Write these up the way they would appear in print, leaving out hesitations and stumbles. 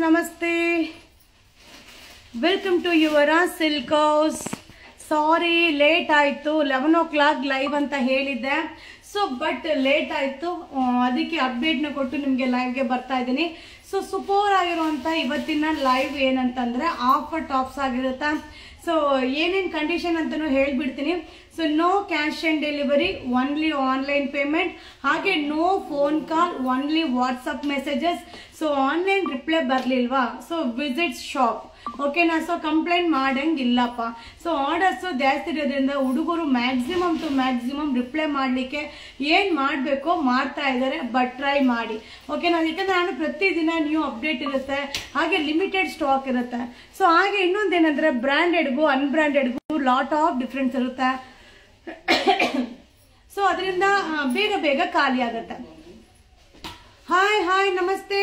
ನಮಸ್ತೆ. Welcome to your silk house. Sorry late ಆಯಿತು, 11 o'clock live ಅಂತ ಹೇಳಿದ್ದೆ. ಸೊ ಬಟ್ ಲೇಟ್ ಆಯಿತು, ಅದಕ್ಕೆ ಅಪ್ಡೇಟ್ನ ಕೊಟ್ಟು ನಿಮಗೆ ಲೈವ್ಗೆ ಬರ್ತಾ ಇದ್ದೀನಿ. ಸೊ ಸೂಪರ್ ಆಗಿರುವಂಥ ಇವತ್ತಿನ ಲೈವ್ ಏನಂತಂದರೆ ಆಫರ್ ಟಾಪ್ಸ್ ಆಗಿರುತ್ತೆ. ಸೊ ಏನೇನು ಕಂಡೀಷನ್ ಅಂತಲೂ ಹೇಳ್ಬಿಡ್ತೀನಿ. So no cash on delivery, only online payment, ಹಾಗೆ no phone call, only WhatsApp messages. So online reply ಬರಲಿಲ್ವಾ, ಸೊ ವಿಸಿಟ್ ಶಾಪ್, ಓಕೆನಾ. ಸೊ ಕಂಪ್ಲೇಂಟ್ ಮಾಡಂಗಿಲ್ಲಪ್ಪ. ಸೊ ಆರ್ಡರ್ಸು ಜಾಸ್ತಿ ಇರೋದ್ರಿಂದ ಹುಡುಗರು ಮ್ಯಾಕ್ಸಿಮಮ್ ಟು ಮ್ಯಾಕ್ಸಿಮಮ್ ರಿಪ್ಲೈ ಮಾಡಲಿಕ್ಕೆ ಏನು ಮಾಡಬೇಕೋ ಮಾಡ್ತಾ ಇದ್ದಾರೆ. ಬಟ್ ಟ್ರೈ ಮಾಡಿ, ಓಕೆನಾ. ಯಾಕಂದ್ರೆ ನಾನು ಪ್ರತಿದಿನ ನ್ಯೂ ಅಪ್ಡೇಟ್ ಇರುತ್ತೆ, ಹಾಗೆ ಲಿಮಿಟೆಡ್ ಸ್ಟಾಕ್ ಇರುತ್ತೆ. ಸೊ ಹಾಗೆ ಇನ್ನೊಂದೇನಂದ್ರೆ ಬ್ರ್ಯಾಂಡೆಡ್ಗೂ ಅನ್ಬ್ರ್ಯಾಂಡೆಡ್ಗೂ ಲಾಟ್ ಆಫ್ ಡಿಫ್ರೆನ್ಸ್ ಇರುತ್ತೆ. ಸೊ ಅದರಿಂದ ಬೇಗ ಬೇಗ ಖಾಲಿ ಆಗುತ್ತೆ. ಹಾಯ್ ಹಾಯ್ ನಮಸ್ತೆ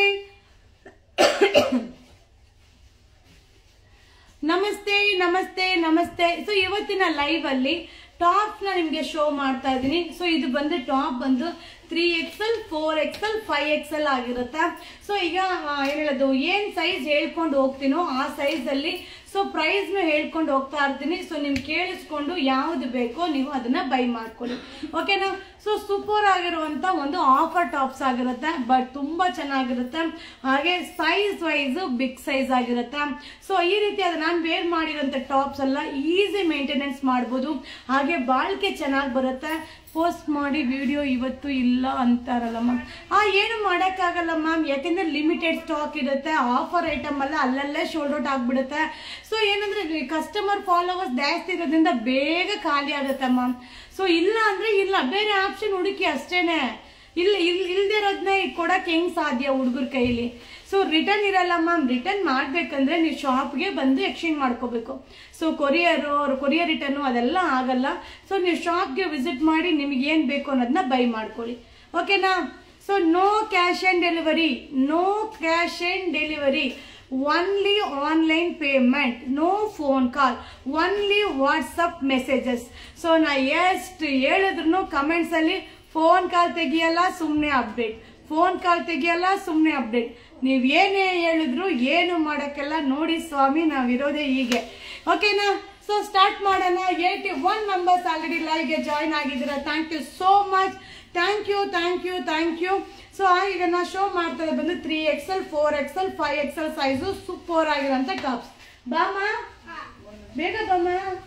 ನಮಸ್ತೆ ನಮಸ್ತೆ ನಮಸ್ತೆ. ಸೊ ಇವತ್ತಿನ ಲೈವ್ ಅಲ್ಲಿ ಟಾಪ್ ನ ನಿಮ್ಗೆ ಶೋ ಮಾಡ್ತಾ ಇದ್ದೀನಿ. ಸೊ ಇದು ಬಂದು ಟಾಪ್ ಬಂದು 3XL 4XL 5XL ಆಗಿರುತ್ತೆ. ಸೊ ಈಗ ಏನ್ ಹೇಳೋದು, ಏನ್ ಸೈಜ್ ಹೇಳ್ಕೊಂಡು ಹೋಗ್ತೀನೋ ಆ ಸೈಜ್ ಅಲ್ಲಿ ಸೊ ಪ್ರೈಸ್ ನ ಹೇಳ್ಕೊಂಡು ಹೋಗ್ತಾ ಇರ್ತೀನಿ. ಸೊ ನಿಮ್ ಕೇಳಿಸ್ಕೊಂಡು ಯಾವ್ದು ಬೇಕೋ ನೀವು ಅದನ್ನ ಬೈ ಮಾಡ್ಕೊಳ್ಳಿ, ಓಕೆನಾ. ಸೊ ಸೂಪರ್ ಆಗಿರುವಂತ ಒಂದು ಆಫರ್ ಟಾಪ್ಸ್ ಆಗಿರುತ್ತೆ, ಬಟ್ ತುಂಬಾ ಚೆನ್ನಾಗಿರುತ್ತೆ. ಹಾಗೆ ಸೈಜ್ ವೈಸ್ ಬಿಗ್ ಸೈಜ್ ಆಗಿರುತ್ತೆ. ಸೊ ಈ ರೀತಿ ಅದು ನಾನು ವೇರ್ ಮಾಡಿರೋಂಥ ಟಾಪ್ಸ್ ಎಲ್ಲ ಈಸಿ ಮೇಂಟೆನೆನ್ಸ್ ಮಾಡ್ಬೋದು, ಹಾಗೆ ಬಾಳಿಕೆ ಚೆನ್ನಾಗಿ ಬರುತ್ತೆ. ಪೋಸ್ಟ್ ಮಾಡಿ ವಿಡಿಯೋ ಇವತ್ತು ಇಲ್ಲ ಅಂತಾರಲ್ಲ ಮ್ಯಾಮ್, ಏನು ಮಾಡೋಕ್ಕಾಗಲ್ಲ ಮ್ಯಾಮ್, ಯಾಕೆಂದ್ರೆ ಲಿಮಿಟೆಡ್ ಸ್ಟಾಕ್ ಇರುತ್ತೆ. ಆಫರ್ ಐಟಮ್ ಅಲ್ಲ, ಅಲ್ಲಲ್ಲೇ ಶೋಲ್ಡ್ ಔಟ್ ಆಗ್ಬಿಡುತ್ತೆ. ಸೊ ಏನಂದ್ರೆ ಕಸ್ಟಮರ್ ಫಾಲೋವರ್ಸ್ ಜಾಸ್ತಿ ಇರೋದ್ರಿಂದ ಬೇಗ ಖಾಲಿ ಆಗುತ್ತೆ ಮ್ಯಾಮ್. ಸೊ ಇಲ್ಲ ಅಂದ್ರೆ ಇಲ್ಲ, ಬೇರೆ ಆಪ್ಷನ್ ಹುಡುಕಿ ಅಷ್ಟೇನೆ. ಇಲ್ದೇ ಇರೋದನ್ನ ಕೊಡಕ್ಕೆ ಹೆಂಗ್ ಸಾಧ್ಯ ಹುಡುಗರ ಕೈಲಿ. ಸೊ ರಿಟರ್ನ್ ಇರಲ್ಲ ಮ್ಯಾಮ್. ರಿಟರ್ನ್ ಮಾಡ್ಬೇಕಂದ್ರೆ ನೀವು ಶಾಪ್ಗೆ ಬಂದು ಎಕ್ಸ್ಚೇಂಜ್ ಮಾಡ್ಕೋಬೇಕು. ಸೊ ಕೊರಿಯರ್ ರಿಟರ್ನು ಅದೆಲ್ಲ ಆಗಲ್ಲ. ಸೊ ನೀವು ಶಾಪ್ಗೆ ವಿಸಿಟ್ ಮಾಡಿ ನಿಮ್ಗೆ ಏನ್ ಬೇಕು ಅನ್ನೋದನ್ನ ಬೈ ಮಾಡ್ಕೊಳ್ಳಿ, ಓಕೆನಾ. So no cash on delivery, no cash on delivery, only online payment, no phone call, only WhatsApp messages. So ನಾ ಎಷ್ಟು ಹೇಳಿದ್ರು ಕಮೆಂಟ್ಸ್ ಅಲ್ಲಿ ಫೋನ್ ಕಾಲ್ ತೆಗಿಯಲ್ಲ, ಸುಮ್ಮನೆ ಅಪ್ಡೇಟ್, ಫೋನ್ ಕಾಲ್ ತೆಗಿಯಲ್ಲ, ಸುಮ್ಮನೆ ಅಪ್ಡೇಟ್. ನೀವ್ ಏನೇ ಹೇಳಿದ್ರು ಏನು ಮಾಡಕ್ಕೆಲ್ಲ. ನೋಡಿ ಸ್ವಾಮಿ, ನಾವಿರೋದೇ ಹೀಗೆ, ಓಕೆನಾ. ಸೊ ಸ್ಟಾರ್ಟ್ ಮಾಡೋಣ. 81 ಮೆಂಬರ್ಸ್ ಆಲ್ರೆಡಿ ಲೈವ್ಗೆ ಜಾಯ್ನ್ ಆಗಿದ್ದೀರಾ. Thank you so much, thank you thank you thank you. So ಈಗ ನಾ ಶೋ ಮಾಡ್ತಾ ಬಂದು 3XL 4XL 5XL size super ಆಗಿರೋಂಥ ಟಾಪ್ಸ್. ಬಾಮ ಬೇಗ ಬಾಮ.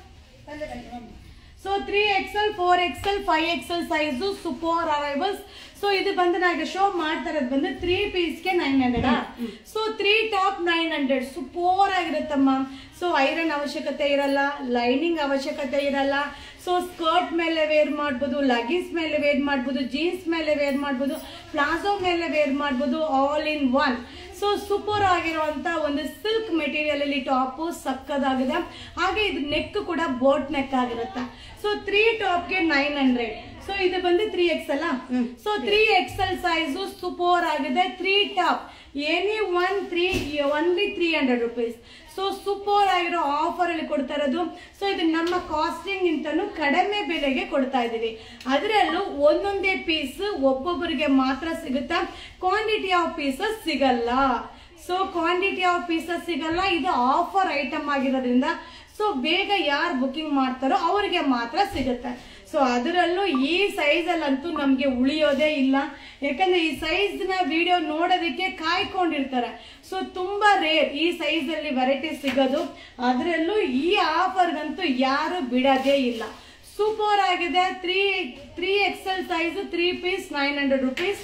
So 3XL 4XL 5XL size super arrivals. So ಇದು ಬಂದು ನಾನು ಶೋ ಮಾಡ್ತಾ ಇರೋದು ಬಂದು 3 ಪೀಸ್ಗೆ 900. ಸೊ 3 ಟಾಪ್ 900 ಸೂಪರ್ ಆಗಿರುತ್ತಮ್ಮ. ಸೊ ಐರನ್ ಅವಶ್ಯಕತೆ ಇರಲ್ಲ, ಲೈನಿಂಗ್ ಅವಶ್ಯಕತೆ ಇರಲ್ಲ. ಸೊ ಸ್ಕರ್ಟ್ ಮೇಲೆ ವೇರ್ ಮಾಡ್ಬೋದು, ಲಗಿನ್ಸ್ ಮೇಲೆ ವೇರ್ ಮಾಡ್ಬೋದು, ಜೀನ್ಸ್ ಮೇಲೆ ವೇರ್ ಮಾಡ್ಬೋದು, ಪ್ಲಾಜೋ ಮೇಲೆ ವೇರ್ ಮಾಡ್ಬೋದು, all in one. So super ಆಗಿರುವಂತ ಒಂದು ಸಿಲ್ಕ್ ಮೆಟೀರಿಯಲ್ ಅಲ್ಲಿ ಟಾಪ್ ಸಕ್ಕದಾಗಿದೆ. ಹಾಗೆ ಇದು ನೆಕ್ ಕೂಡ ಬೋಟ್ ನೆಕ್ ಆಗಿರುತ್ತೆ. ಸೊ 3 ಟಾಪ್ಗೆ 900. ಸೊ ಇದು ಬಂದು 3XL. So 3XL size super ಆಗಿದೆ. 3 top any one only 300 rupees. So super ಆಗಿರೋ ಆಫರ್ ಅಲ್ಲಿ ಕೊಡ್ತಾ ಇರೋದು. ಸೊ ಇದು ನಮ್ಮ ಕಾಸ್ಟಿಂಗ್ ಇಂತನೂ ಕಡಿಮೆ ಬೆಲೆಗೆ ಕೊಡ್ತಾ ಇದೀವಿ. ಅದರಲ್ಲೂ ಒಂದೊಂದೇ ಪೀಸ್ ಒಬ್ಬೊಬ್ಬರಿಗೆ ಮಾತ್ರ ಸಿಗುತ್ತಾ, ಕ್ವಾಂಟಿಟಿ ಆಫ್ ಪೀಸಸ್ ಸಿಗಲ್ಲ. ಸೊ ಕ್ವಾಂಟಿಟಿ ಆಫ್ ಪೀಸಸ್ ಸಿಗಲ್ಲ, ಇದು ಆಫರ್ ಐಟಮ್ ಆಗಿರೋದ್ರಿಂದ ಸೊ ಬೇಗ ಯಾರು ಬುಕಿಂಗ್ ಮಾಡ್ತಾರೋ ಅವರಿಗೆ ಮಾತ್ರ ಸಿಗುತ್ತೆ. ಸೊ ಅದರಲ್ಲೂ ಈ ಸೈಜ್ ಅಲ್ಲಂತೂ ನಮ್ಗೆ ಉಳಿಯೋದೇ ಇಲ್ಲ, ಯಾಕಂದ್ರೆ ಈ ಸೈಜ್ ನ ವಿಡಿಯೋ ನೋಡೋದಕ್ಕೆ ಕಾಯ್ಕೊಂಡಿರ್ತಾರೆ. ಸೊ ತುಂಬಾ ರೇರ್ ಈ ಸೈಜ್ ಅಲ್ಲಿ ವೆರೈಟಿ ಸಿಗೋದು. ಅದರಲ್ಲೂ ಈ ಆಫರ್ಗಂತೂ ಯಾರು ಬಿಡೋದೇ ಇಲ್ಲ. ಸೂಪರ್ ಆಗಿದೆ. 3XL size 3 piece 900 rupees.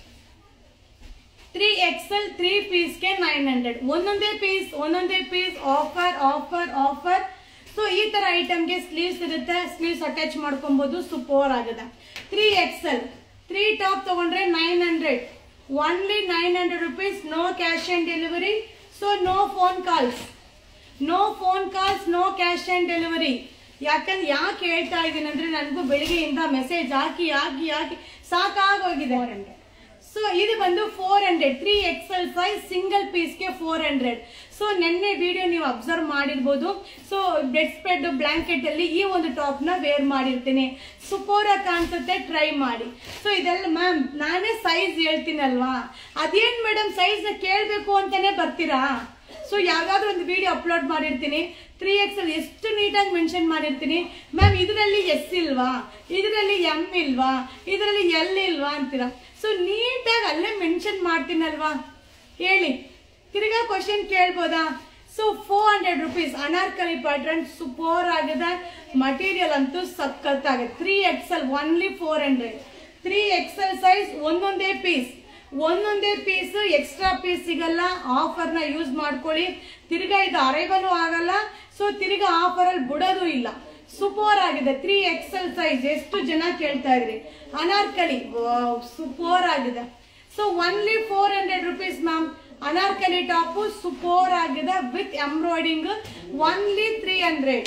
3XL 3 ಪೀಸ್ಗೆ 900. ಒಂದೊಂದೇ piece offer offer offer. So ಈ ತರ ಐಟಮ್ಗೆ ಸ್ಲೀವ್ಸ್ ಇರುತ್ತೆ, ಸ್ಲೀವ್ಸ್ ಅಟ್ಯಾಚ್ ಮಾಡ್ಕೊಬಹುದು. ಸೂಪರ್ ಆಗಿದೆ. 3XL 3 ಟಾಪ್ ತಗೊಂಡ್ರೆ 900, only 900 rupees. No cash on delivery. So no phone calls, no cash on delivery. ಯಾಕೆ ಹೇಳ್ತಾ ಇದ್ದೀನಿ ಅಂದ್ರೆ ನನಗೂ ಬೆಳಿಗ್ಗೆಯಿಂದ ಮೆಸೇಜ್ ಹಾಕಿ ಸಾಕಾಗೋಗಿದೆ. ಸೊ ಇದು ಬಂದು 400 3XL ಸೈಜ್ ಸಿಂಗಲ್ ಪೀಸ್ಗೆ 400. ಸೊ ನೆನ್ನೆ ವಿಡಿಯೋ ನೀವು ಅಬ್ಸರ್ವ್ ಮಾಡಿರ್ಬೋದು. ಸೊ ಬೆಡ್ ಸ್ಪ್ರೆಡ್ ಬ್ಲಾಂಕೆಟ್ ಅಲ್ಲಿ ಈ ಒಂದು ಟಾಪ್ ನ ವೇರ್ ಮಾಡಿರ್ತೀನಿ. ಸೂಪರ್ ಆಗಿ ಕಾಣಿಸುತ್ತೆ, ಟ್ರೈ ಮಾಡಿ. ಸೊ ಇದೆಲ್ಲ ಮ್ಯಾಮ್ ನಾನೇ ಸೈಜ್ ಹೇಳ್ತೀನಲ್ವಾ, ಅದೇನ್ ಮೇಡಮ್ ಸೈಜ್ ನ ಕೇಳ್ಬೇಕು ಅಂತಾನೆ ಬರ್ತೀರಾ? ಸೊ ಯಾವ್ದಾದ್ರು ಒಂದು ವಿಡಿಯೋ ಅಪ್ಲೋಡ್ ಮಾಡಿರ್ತೀನಿ, 3XL ಎಷ್ಟು ನೀಟಾಗಿ ಮೆನ್ಷನ್ ಮಾಡಿರ್ತೀನಿ. ಮ್ಯಾಮ್ ಇದರಲ್ಲಿ ಎಸ್ ಇಲ್ವಾ, ಇದರಲ್ಲಿ ಎಂ ಇಲ್ವಾ, ಇದರಲ್ಲಿ ಎಲ್ ಇಲ್ವಾ ಅಂತೀರಾ. ಸೊ ನೀಟಾಗಿ ಅಲ್ಲೇ ಮೆನ್ಷನ್ ಮಾಡ್ತೀನಲ್ವಾ, ಹೇಳಿ. ತಿರ್ಗಾ ಕ್ವಶನ್ ಕೇಳ್ಬೋದಾ? So 400 rupees anarkali pattern super ಆಗಿದೆ. ಮಟೀರಿಯಲ್ ಅಂತೂ ಸಖತ್ತಾಗಿದೆ. 3XL only 400. 3XL ಸೈಜ್ ಒಂದೊಂದೇ ಪೀಸ್ ಎಕ್ಸ್ಟ್ರಾ ಪೀಸ್ ಸಿಗಲ್ಲ. ಆಫರ್ ನ ಯೂಸ್ ಮಾಡ್ಕೊಳ್ಳಿ. ತಿರ್ಗಾ ಇದು ಅರೈವಲು ಆಗಲ್ಲ. ಸೊ ತಿರ್ಗಾ ಆಫರ್ ಅಲ್ಲಿ ಬಿಡೋದು ಇಲ್ಲ. ಸೂಪರ್ ಆಗಿದೆ. 3XL ಸೈಜ್ ಎಷ್ಟು ಜನ ಕೇಳ್ತಾ ಇದ್ರಿ. ಅನಾರ್ಕಲಿ ಸೂಪರ್ ಆಗಿದೆ. So only 400 rupees ma'am. Anarkali top super ಆಗಿದೆ ವಿತ್ ಎಂಬ್ರಾಯ್ಡಿಂಗ್. ಓನ್ಲಿ 300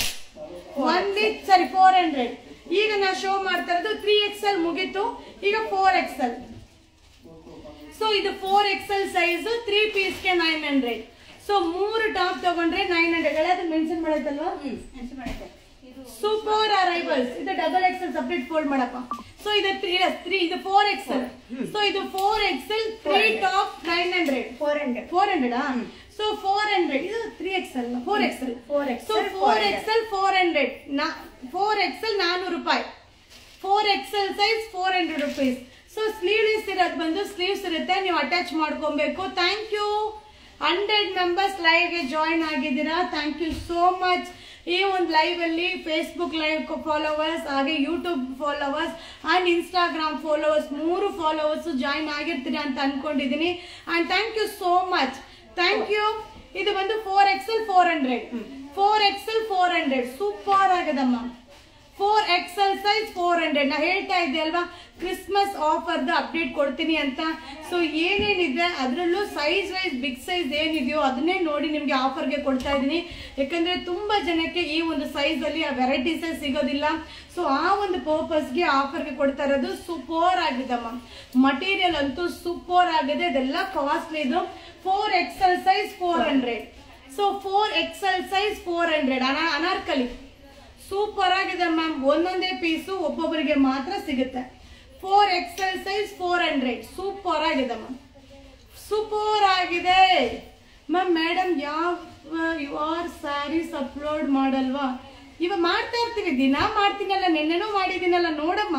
400. ಈಗ ನಾ ಶೋ ಮಾಡ್ತಾ ಇರೋದು 3XL ಮುಗೀತು, ಈಗ 4XL. ಸೊ ಇದು 4XL ಸೈಜ್ 3 ಪೀಸ್ಗೆ 900. ಸೊ 3 ಟಾಪ್ ತಗೊಂಡ್ರೆ 900. ಎಲ್ಲಾದ್ರೂ ಮೆನ್ಷನ್ ಮಾಡೈತಲ್ವಾ? Super arrivals. ಇದು XXL ಸಪ್ರೇಟ್ ಫೋಲ್ಡ್ ಮಾಡಪ್ಪ. ಸೊ ಇದು 3 ಇದು 4XL. ಸೊ ಇದು 4XL 3 ಟಾಪ್ 900 400 ಸೊ 400. ಇದು 3XL 4XL. So 4XL 400 4XL 400 ರೂಪಾಯಿ. 4XL size 400 rupees. So sleeveless ಇರೋದು ಬಂದು ಸ್ಲೀವ್ಸ್ ಇರುತ್ತೆ, ನೀವು ಅಟ್ಯಾಚ್ ಮಾಡ್ಕೊಬೇಕು. ಥ್ಯಾಂಕ್ ಯು 100 ಮೆಂಬರ್ಸ್ ಲೈವ್ ಗೆ ಜಾಯಿನ್ ಆಗಿದ್ದೀರಾ. Thank you so much. ಈ ಒಂದು ಲೈವ್ ಅಲ್ಲಿ ಫೇಸ್ಬುಕ್ ಲೈವ್ ಫಾಲೋವರ್ಸ್, ಹಾಗೆ YouTube followers and Instagram followers 3 followers join ಆಗಿರ್ತೀರಿ ಅಂತ ಅನ್ಕೊಂಡಿದೀನಿ. And thank you so much. Thank you. ಇದು ಬಂದು 4XL 400. 4XL 400 super ಆಗದಮ್ಮ. 4XL size 400. ನಾ ಹೇಳ್ತಾ ಇದ್ದೆ ಅಲ್ವಾ ಕ್ರಿಸ್ಮಸ್ ಆಫರ್ ಅಪ್ಡೇಟ್ ಕೊಡ್ತೀನಿ ಅಂತ. ಸೊ ಏನೇನಿದೆ ಅದರಲ್ಲೂ ಸೈಜ್ ವೈಸ್ ಬಿಗ್ ಸೈಜ್ ಏನಿದೆಯೋ ಅದನ್ನೇ ನೋಡಿ ನಿಮ್ಗೆ ಆಫರ್ಗೆ ಕೊಡ್ತಾ ಇದ್ದೀನಿ. ಯಾಕಂದ್ರೆ ತುಂಬಾ ಜನಕ್ಕೆ ಈ ಒಂದು ಸೈಜ್ ಅಲ್ಲಿ ವೆರೈಟೀಸ್ ಸಿಗೋದಿಲ್ಲ. ಸೊ ಆ ಒಂದು ಪರ್ಪಸ್ಗೆ ಆಫರ್ಗೆ ಕೊಡ್ತಾ ಇರೋದು. ಸೂಪರ್ ಆಗಿದಮ್ಮ. ಮಟೀರಿಯಲ್ ಅಂತೂ ಸೂಪರ್ ಆಗಿದೆ. ಇದೆಲ್ಲ ಕಾಸ್ಟ್ಲಿ. ಇದು 4XL size 400. So 4XL size 400 anarkali super ಆಗಿದೆ ಮ್ಯಾಮ್. ಒಂದೊಂದೇ ಪೀಸು ಒಬ್ಬೊಬ್ಬರಿಗೆ ಮಾತ್ರ ಸಿಗುತ್ತೆ. 4XL ಸೈಜ್ 400 ಸೂಪರ್ ಆಗಿದೆ ಮ್ಯಾಮ್. ಸೂಪರ್ ಆಗಿದೆ ಮ್ಯಾಮ್. ಮೇಡಮ್ ಯಾವ ಸ್ಯಾರೀಸ್ ಅಪ್ಲೋಡ್ ಮಾಡಲ್ವಾ? ಇವಾಗ ಮಾಡ್ತಾ ಇರ್ತೀವಿ, ದಿನ ಮಾಡ್ತೀನಲ್ಲ, ನಿನ್ನೆನೂ ಮಾಡಿದ್ದೀನಲ್ಲ, ನೋಡಮ್ಮ.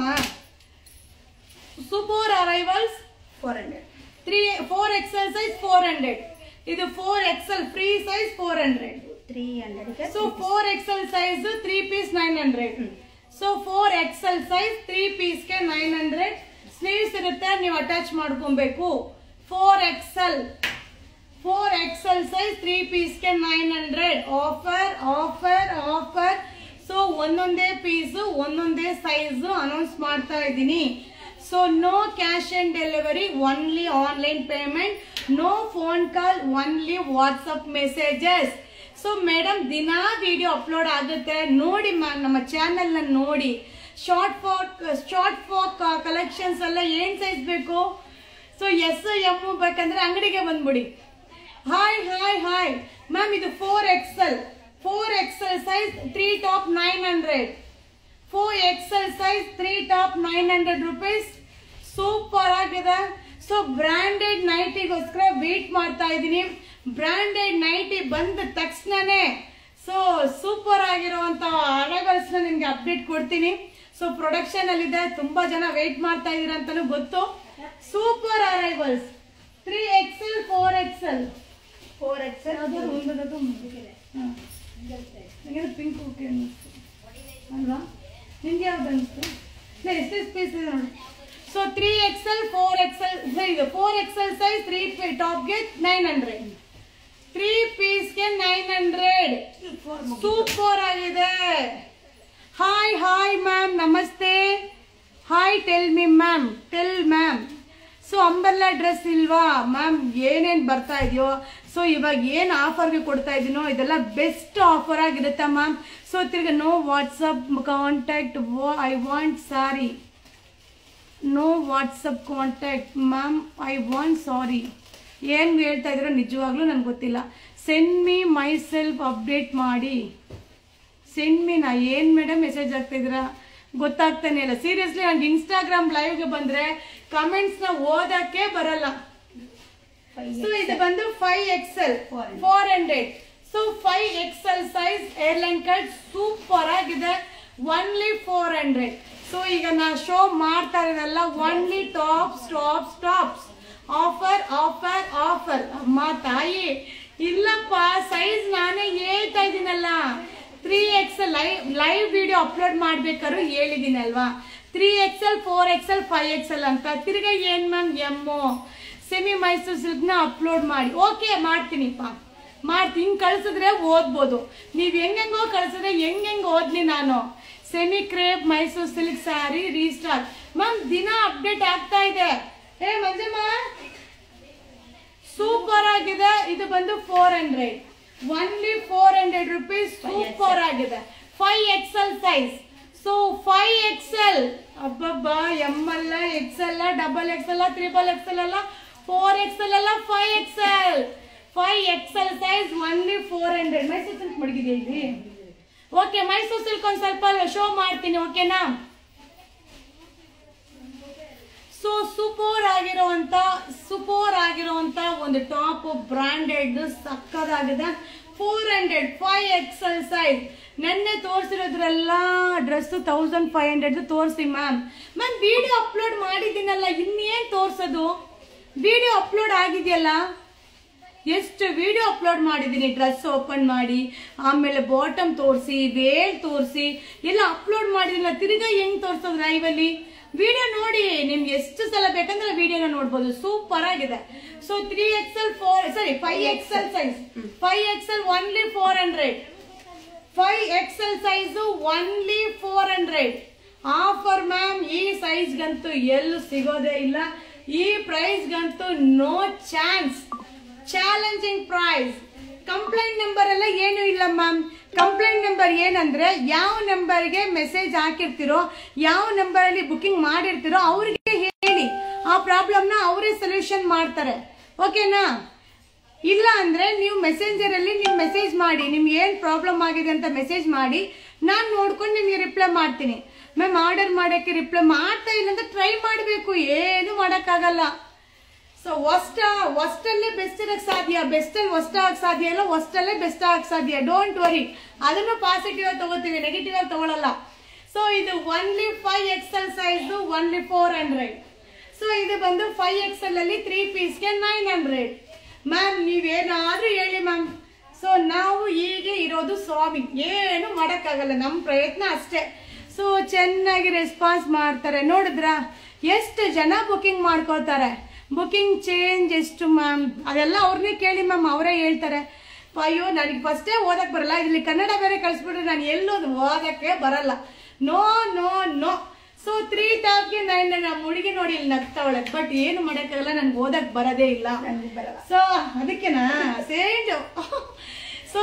Super arrivals 400. 4XL size 400. ಇದು 4XL free size 400. 300. So 4XL size 3 piece 900. So 4XL size 3 ಪೀಸ್ಗೆ 900. ಸ್ಲೀವ್ಸ್ ಇರುತ್ತೆ, ನೀವು ಅಟ್ಯಾಚ್ ಮಾಡ್ಕೊಬೇಕು. 4XL ಸೈಜ್ 3 ಪೀಸ್ಗೆ 900. ಆಫರ್. ಸೊ ಒಂದೊಂದೇ ಪೀಸು ಒಂದೊಂದೇ ಸೈಜ್ ಅನೌನ್ಸ್ ಮಾಡ್ತಾ ಇದ್ದೀನಿ. So no cash on delivery, only online payment, no phone call, only WhatsApp messages. So madam ದಿನಾ ವಿಡಿಯೋ ಅಪ್ಲೋಡ್ ಆಗುತ್ತೆ ನೋಡಿ ಮ್ಯಾಮ್, ನಮ್ಮ ಚಾನೆಲ್ ನ ನೋಡಿ. ಶಾರ್ಟ್ ಫಾಕ್ ಕಲೆಕ್ಷನ್ಸ್ ಎಲ್ಲ ಏನ್ ಸೈಜ್ ಬೇಕು? ಸೊ ಎಸ್ ಎಂ ಬೇಕಂದ್ರೆ ಅಂಗಡಿಗೆ ಬಂದ್ಬಿಡಿ. Hi ma'am. ಇದು 4XL size 3 top 900. 4XL size 3 top 900 rupees. Super ಆಗಿದೆ. ಸೊ ಬ್ರಾಂಡೆಡ್ ನೈಟಿಗೋಸ್ಕರ ವೇಟ್ ಮಾಡ್ತಾ ಇದ್ದೀನಿ. ಬ್ರಾಂಡೆಡ್ ನೈಟಿ ಬಂದ ತಕ್ಷಣನೇ ಸೊ ಸೂಪರ್ ಆಗಿರುವಂತ ಅರೈವಲ್ಸ್ ನಿಮ್ಗೆ ಅಪ್ಡೇಟ್ ಕೊಡ್ತೀನಿ. ಸೊ ಪ್ರೊಡಕ್ಷನ್ ಅಲ್ಲಿ ಇದೆ, ತುಂಬಾ ಜನ ವೇಟ್ ಮಾಡ್ತಾ ಇದೀರ ಅಂತಾನು ಗೊತ್ತು. Super arrivals 3XL 4XL pink okay ಅಲ್ವಾ? ನಿಮ್ಗೆ ಯಾವ್ದು ಅನಿಸ್ತು? ಎಷ್ಟೆಷ್ಟು ಪೀಸ್ ಇದೆ ನೋಡಿ. ಸೊ 3XL 4XL ಇದು 4XL ಸೈಜ್ 3 ಟಾಪ್ಗೆ 900. 3 ಪೀಸ್ಗೆ 900. ಸೂಪರ್ ಆಗಿದೆ. ಹಾಯ್ ಮ್ಯಾಮ್, ನಮಸ್ತೆ. Hi, tell ma'am. So umbrella dress ಇಲ್ವಾ ಮ್ಯಾಮ್? ಏನೇನ್ ಬರ್ತಾ ಇದೆಯೋ, ಸೊ ಇವಾಗ ಏನ್ ಆಫರ್ಗೆ ಕೊಡ್ತಾ ಇದೀನೋ ಇದೆಲ್ಲ ಬೆಸ್ಟ್ ಆಫರ್ ಆಗಿರುತ್ತೆ ಮ್ಯಾಮ್. ಸೊ ತಿರ್ಗ no WhatsApp contact, I want sari. No WhatsApp contact ma'am I want sari. ಏನು ಹೇಳ್ತಾ ಇದ್ದೀರಾ ನಿಜವಾಗ್ಲೂ ನನಗೆ ಗೊತ್ತಿಲ್ಲ. Send me myself update ಮಾಡಿ. ಸೆಂಡ್ ಮೀ ನಾ ಏನು ಮೇಡಮ್ ಮೆಸೇಜ್ ಆಗ್ತಾಯಿದ್ದೀರಾ ಗೊತ್ತಾಗ್ತಾನೆ ಇಲ್ಲ. ಸೀರಿಯಸ್ಲಿ ನನಗೆ ಇನ್ಸ್ಟಾಗ್ರಾಮ್ ಲೈವ್ಗೆ ಬಂದರೆ ಕಮೆಂಟ್ಸ್ನ ಓದಕ್ಕೆ ಬರಲ್ಲ. ಸೊ ಇದು ಬಂದು 5XL 400. So 5XL size airline cut super ಆಗಿದೆ. ಓನ್ಲಿ 400. ಸೊ ಈಗ ನಾ ಶೋ ಮಾಡ್ತಾ ಇರೋದಲ್ಲ only tops offer offer offer. ಅಮ್ಮ ತಾಯಿ ಇಲ್ಲಪ್ಪ, ಸೈಜ್ ನಾನೇ ಹೇಳ್ತಾ ಇದ್ದೀನಲ್ಲ. 3XL ಲೈವ್ ವಿಡಿಯೋ ಅಪ್ಲೋಡ್ ಮಾಡ್ಬೇಕಾದ್ರು ಹೇಳಿದೀನಲ್ವಾ, 3XL 4XL 5XL ಅಂತ. ತಿರ್ಗಾ ಏನ್ ಮ್ಯಾಮ್ ಎಮ್ಮು ಸೆಮಿ ಮೈಸೂರು ಸಿಲ್ಕ್ನ ಅಪ್ಲೋಡ್ ಮಾಡಿ. ಓಕೆ ಮಾಡ್ತೀನಿಪ್ಪ, ಮಾಡ್ತೀನಿ. ಹಿಂಗೆ ಕಳ್ಸಿದ್ರೆ ಓದ್ಬೋದು. ನೀವು ಹೆಂಗೆಂಗೋ ಕಳ್ಸಿದ್ರೆ ಹೆಂಗೆ ಓದ್ಲಿ ನಾನು. Semi crepe Mysore silk sari restock ma'am ದಿನ ಅಪ್ಡೇಟ್ ಆಗ್ತಾ ಇದೆ. ಮಂಜಮ್ಮ ಸೂಪರ್ ಆಗಿದೆ. ಇದು ಬಂದು 400, ಓನ್ಲಿ 400 ರೂಪೀಸ್. ಸೂಪರ್ ಆಗಿದೆ. 5XL size. ಸೊ 5XL ಅಬ್ಬಬ್ಬಾ, ಎಮ್ ಅಲ್ಲ, XL double XL triple XL ಅಲ್ಲ, 4XL ಅಲ್ಲ, 5XL size only 400. Mysore silk ಮಡಗಿದೆ ಇಲ್ಲಿ. ಓಕೆ, ಮೈಸೂರು ಸಿಲ್ಕ್ ಒಂದು ಸ್ವಲ್ಪ ಶೋ ಮಾಡ್ತೀನಿ, ಓಕೆನಾ? ಸೊ ಸೂಪರ್ ಆಗಿರುವಂತ ಒಂದು ಟಾಪ್, ಬ್ರಾಂಡೆಡ್ ಸಕ್ಕದಾಗಿದೆ. 400 5XL size. ನೆನ್ನೆ ತೋರಿಸಿರೋದ್ರೆಲ್ಲ ಡ್ರೆಸ್ 1500 ತೋರಿಸಿ ಮ್ಯಾಮ್. ವಿಡಿಯೋ ಅಪ್ಲೋಡ್ ಮಾಡಿದ್ದೀನಲ್ಲ, ಇನ್ನೇನು ತೋರಿಸೋದು? ವಿಡಿಯೋ ಅಪ್ಲೋಡ್ ಆಗಿದೆಯಲ್ಲ, ಎಷ್ಟು ವಿಡಿಯೋ ಅಪ್ಲೋಡ್ ಮಾಡಿದ್ದೀನಿ. ಡ್ರೆಸ್ ಓಪನ್ ಮಾಡಿ, ಆಮೇಲೆ ಬಾಟಮ್ ತೋರಿಸಿ, ವೇಲ್ ತೋರಿಸಿ ಎಲ್ಲ ಅಪ್ಲೋಡ್ ಮಾಡಿದಿಲ್ಲ. ತಿರ್ಗಾ ಹೆಂಗ್ ತೋರಿಸೋದು ಲೈವಲ್ಲಿ? ವಿಡಿಯೋ ನೋಡಿ, ನಿಮ್ಗೆ ಎಷ್ಟು ಸಲ ಬೇಕಂದ್ರೆ ವಿಡಿಯೋನ ನೋಡ್ಬೋದು. ಸೂಪರ್ ಆಗಿದೆ. So 3XL 5XL size. 5XL only 400. 5XL size only 400 offer ma'am. ಈ ಸೈಜ್ಗಂತೂ ಎಲ್ಲೂ ಸಿಗೋದೇ ಇಲ್ಲ. ಈ ಪ್ರೈಸ್ಗಂತೂ no chance. Challenging price. Complaint number ಎಲ್ಲ ಏನು ಇಲ್ಲ ಮ್ಯಾಮ್. ಕಂಪ್ಲೇಂಟ್ ನಂಬರ್ ಏನಂದ್ರೆ, ಯಾವ ನಂಬರ್ಗೆ ಮೆಸೇಜ್ ಹಾಕಿರ್ತಿರೋ, ಯಾವ ನಂಬರ್ ಅಲ್ಲಿ ಬುಕಿಂಗ್ ಮಾಡಿರ್ತಿರೋ ಅವ್ರಿಗೆ ಹೇಳಿ, ಆ ಪ್ರಾಬ್ಲಮ್ನ ಅವರೇ ಸೊಲ್ಯೂಷನ್ ಮಾಡ್ತಾರೆ. ಓಕೆನಾ? ಇಲ್ಲ ಅಂದ್ರೆ ನೀವು ಮೆಸೆಂಜರ್ ಅಲ್ಲಿ ನೀವು ಮೆಸೇಜ್ ಮಾಡಿ, ನಿಮ್ಗೆ ಏನ್ ಪ್ರಾಬ್ಲಮ್ ಆಗಿದೆ ಅಂತ ಮೆಸೇಜ್ ಮಾಡಿ, ನಾನು ನೋಡ್ಕೊಂಡು ನಿಮ್ಗೆ ರಿಪ್ಲೈ ಮಾಡ್ತೀನಿ. ಮ್ಯಾಮ್ ಆರ್ಡರ್ ಮಾಡಕ್ಕೆ ರಿಪ್ಲೈ ಮಾಡ್ತಾ ಇಲ್ಲ ಅಂತ ಟ್ರೈ ಮಾಡಬೇಕು, ಏನು ಮಾಡಕ್ಕಾಗಲ್ಲ. ಸೊ ವಸ್ಟಲ್ಲೇ ಬೆಸ್ಟ್ ಇರಕ್ ಸಾಧ್ಯ, ಬೆಸ್ಟ್ ಅಲ್ಲಿ ವಸ್ಟ್ ಆಗಕ್ ಸಾಧ್ಯ ಇಲ್ಲ, ವಸ್ಟಲ್ಲೇ ಬೆಸ್ಟ್ ಆಗಕ್ ಸಾಧ್ಯ. ಡೋಂಟ್ ವರಿ, ಅದನ್ನು ಪಾಸಿಟಿವ್ ಆಗಿ ತಗೋತೀವಿ, ನೆಗೆಟಿವ್ ಆಗಿ ತಗೊಳಲ್ಲ. ಸೊ ಇದು only 5XL size, only 400. So ಇದು ಬಂದು 5XL ಅಲ್ಲಿ 3 ಪೀಸ್ಗೆ 900. ಮ್ಯಾಮ್ ನೀವೇನಾದ್ರೂ ಹೇಳಿ ಮ್ಯಾಮ್. ಸೊ ನಾವು ಹೀಗೆ ಇರೋದು ಸ್ವಾಮಿ, ಏನು ಮಾಡಕ್ಕಾಗಲ್ಲ, ನಮ್ಮ ಪ್ರಯತ್ನ ಅಷ್ಟೇ. ಸೊ ಚೆನ್ನಾಗಿ ರೆಸ್ಪಾನ್ಸ್ ಮಾಡ್ತಾರೆ. ನೋಡಿದ್ರಾ ಎಷ್ಟು ಜನ ಬುಕಿಂಗ್ ಮಾಡ್ಕೋತಾರೆ. ಬುಕಿಂಗ್ ಚೇಂಜ್ ಎಷ್ಟು ಮ್ಯಾಮ್ ಅದೆಲ್ಲ ಅವ್ರನ್ನೇ ಕೇಳಿ ಮ್ಯಾಮ್, ಅವರೇ ಹೇಳ್ತಾರೆ. ಅಯ್ಯೋ ನನಗೆ ಫಸ್ಟೇ ಓದಕ್ಕೆ ಬರಲ್ಲ, ಇಲ್ಲಿ ಕನ್ನಡ ಬೇರೆ ಕಳಿಸ್ಬಿಟ್ರೆ ನಾನು ಎಲ್ಲೋದು ಓದಕ್ಕೆ ಬರಲ್ಲ. No no no. ಸೊ 3 ಟಾಪ್ಗೆ 900. ನಮ್ಮ ಹುಡುಗಿ ನೋಡಿ ಇಲ್ಲಿ ನಗ್ತಾವಳೆ, ಬಟ್ ಏನು ಮಾಡೋಕ್ಕಾಗಲ್ಲ, ನನ್ಗೆ ಓದಕ್ಕೆ ಬರೋದೇ ಇಲ್ಲ. ಸೊ ಅದಕ್ಕೆನಾ ಸೇಂಜ್. ಸೊ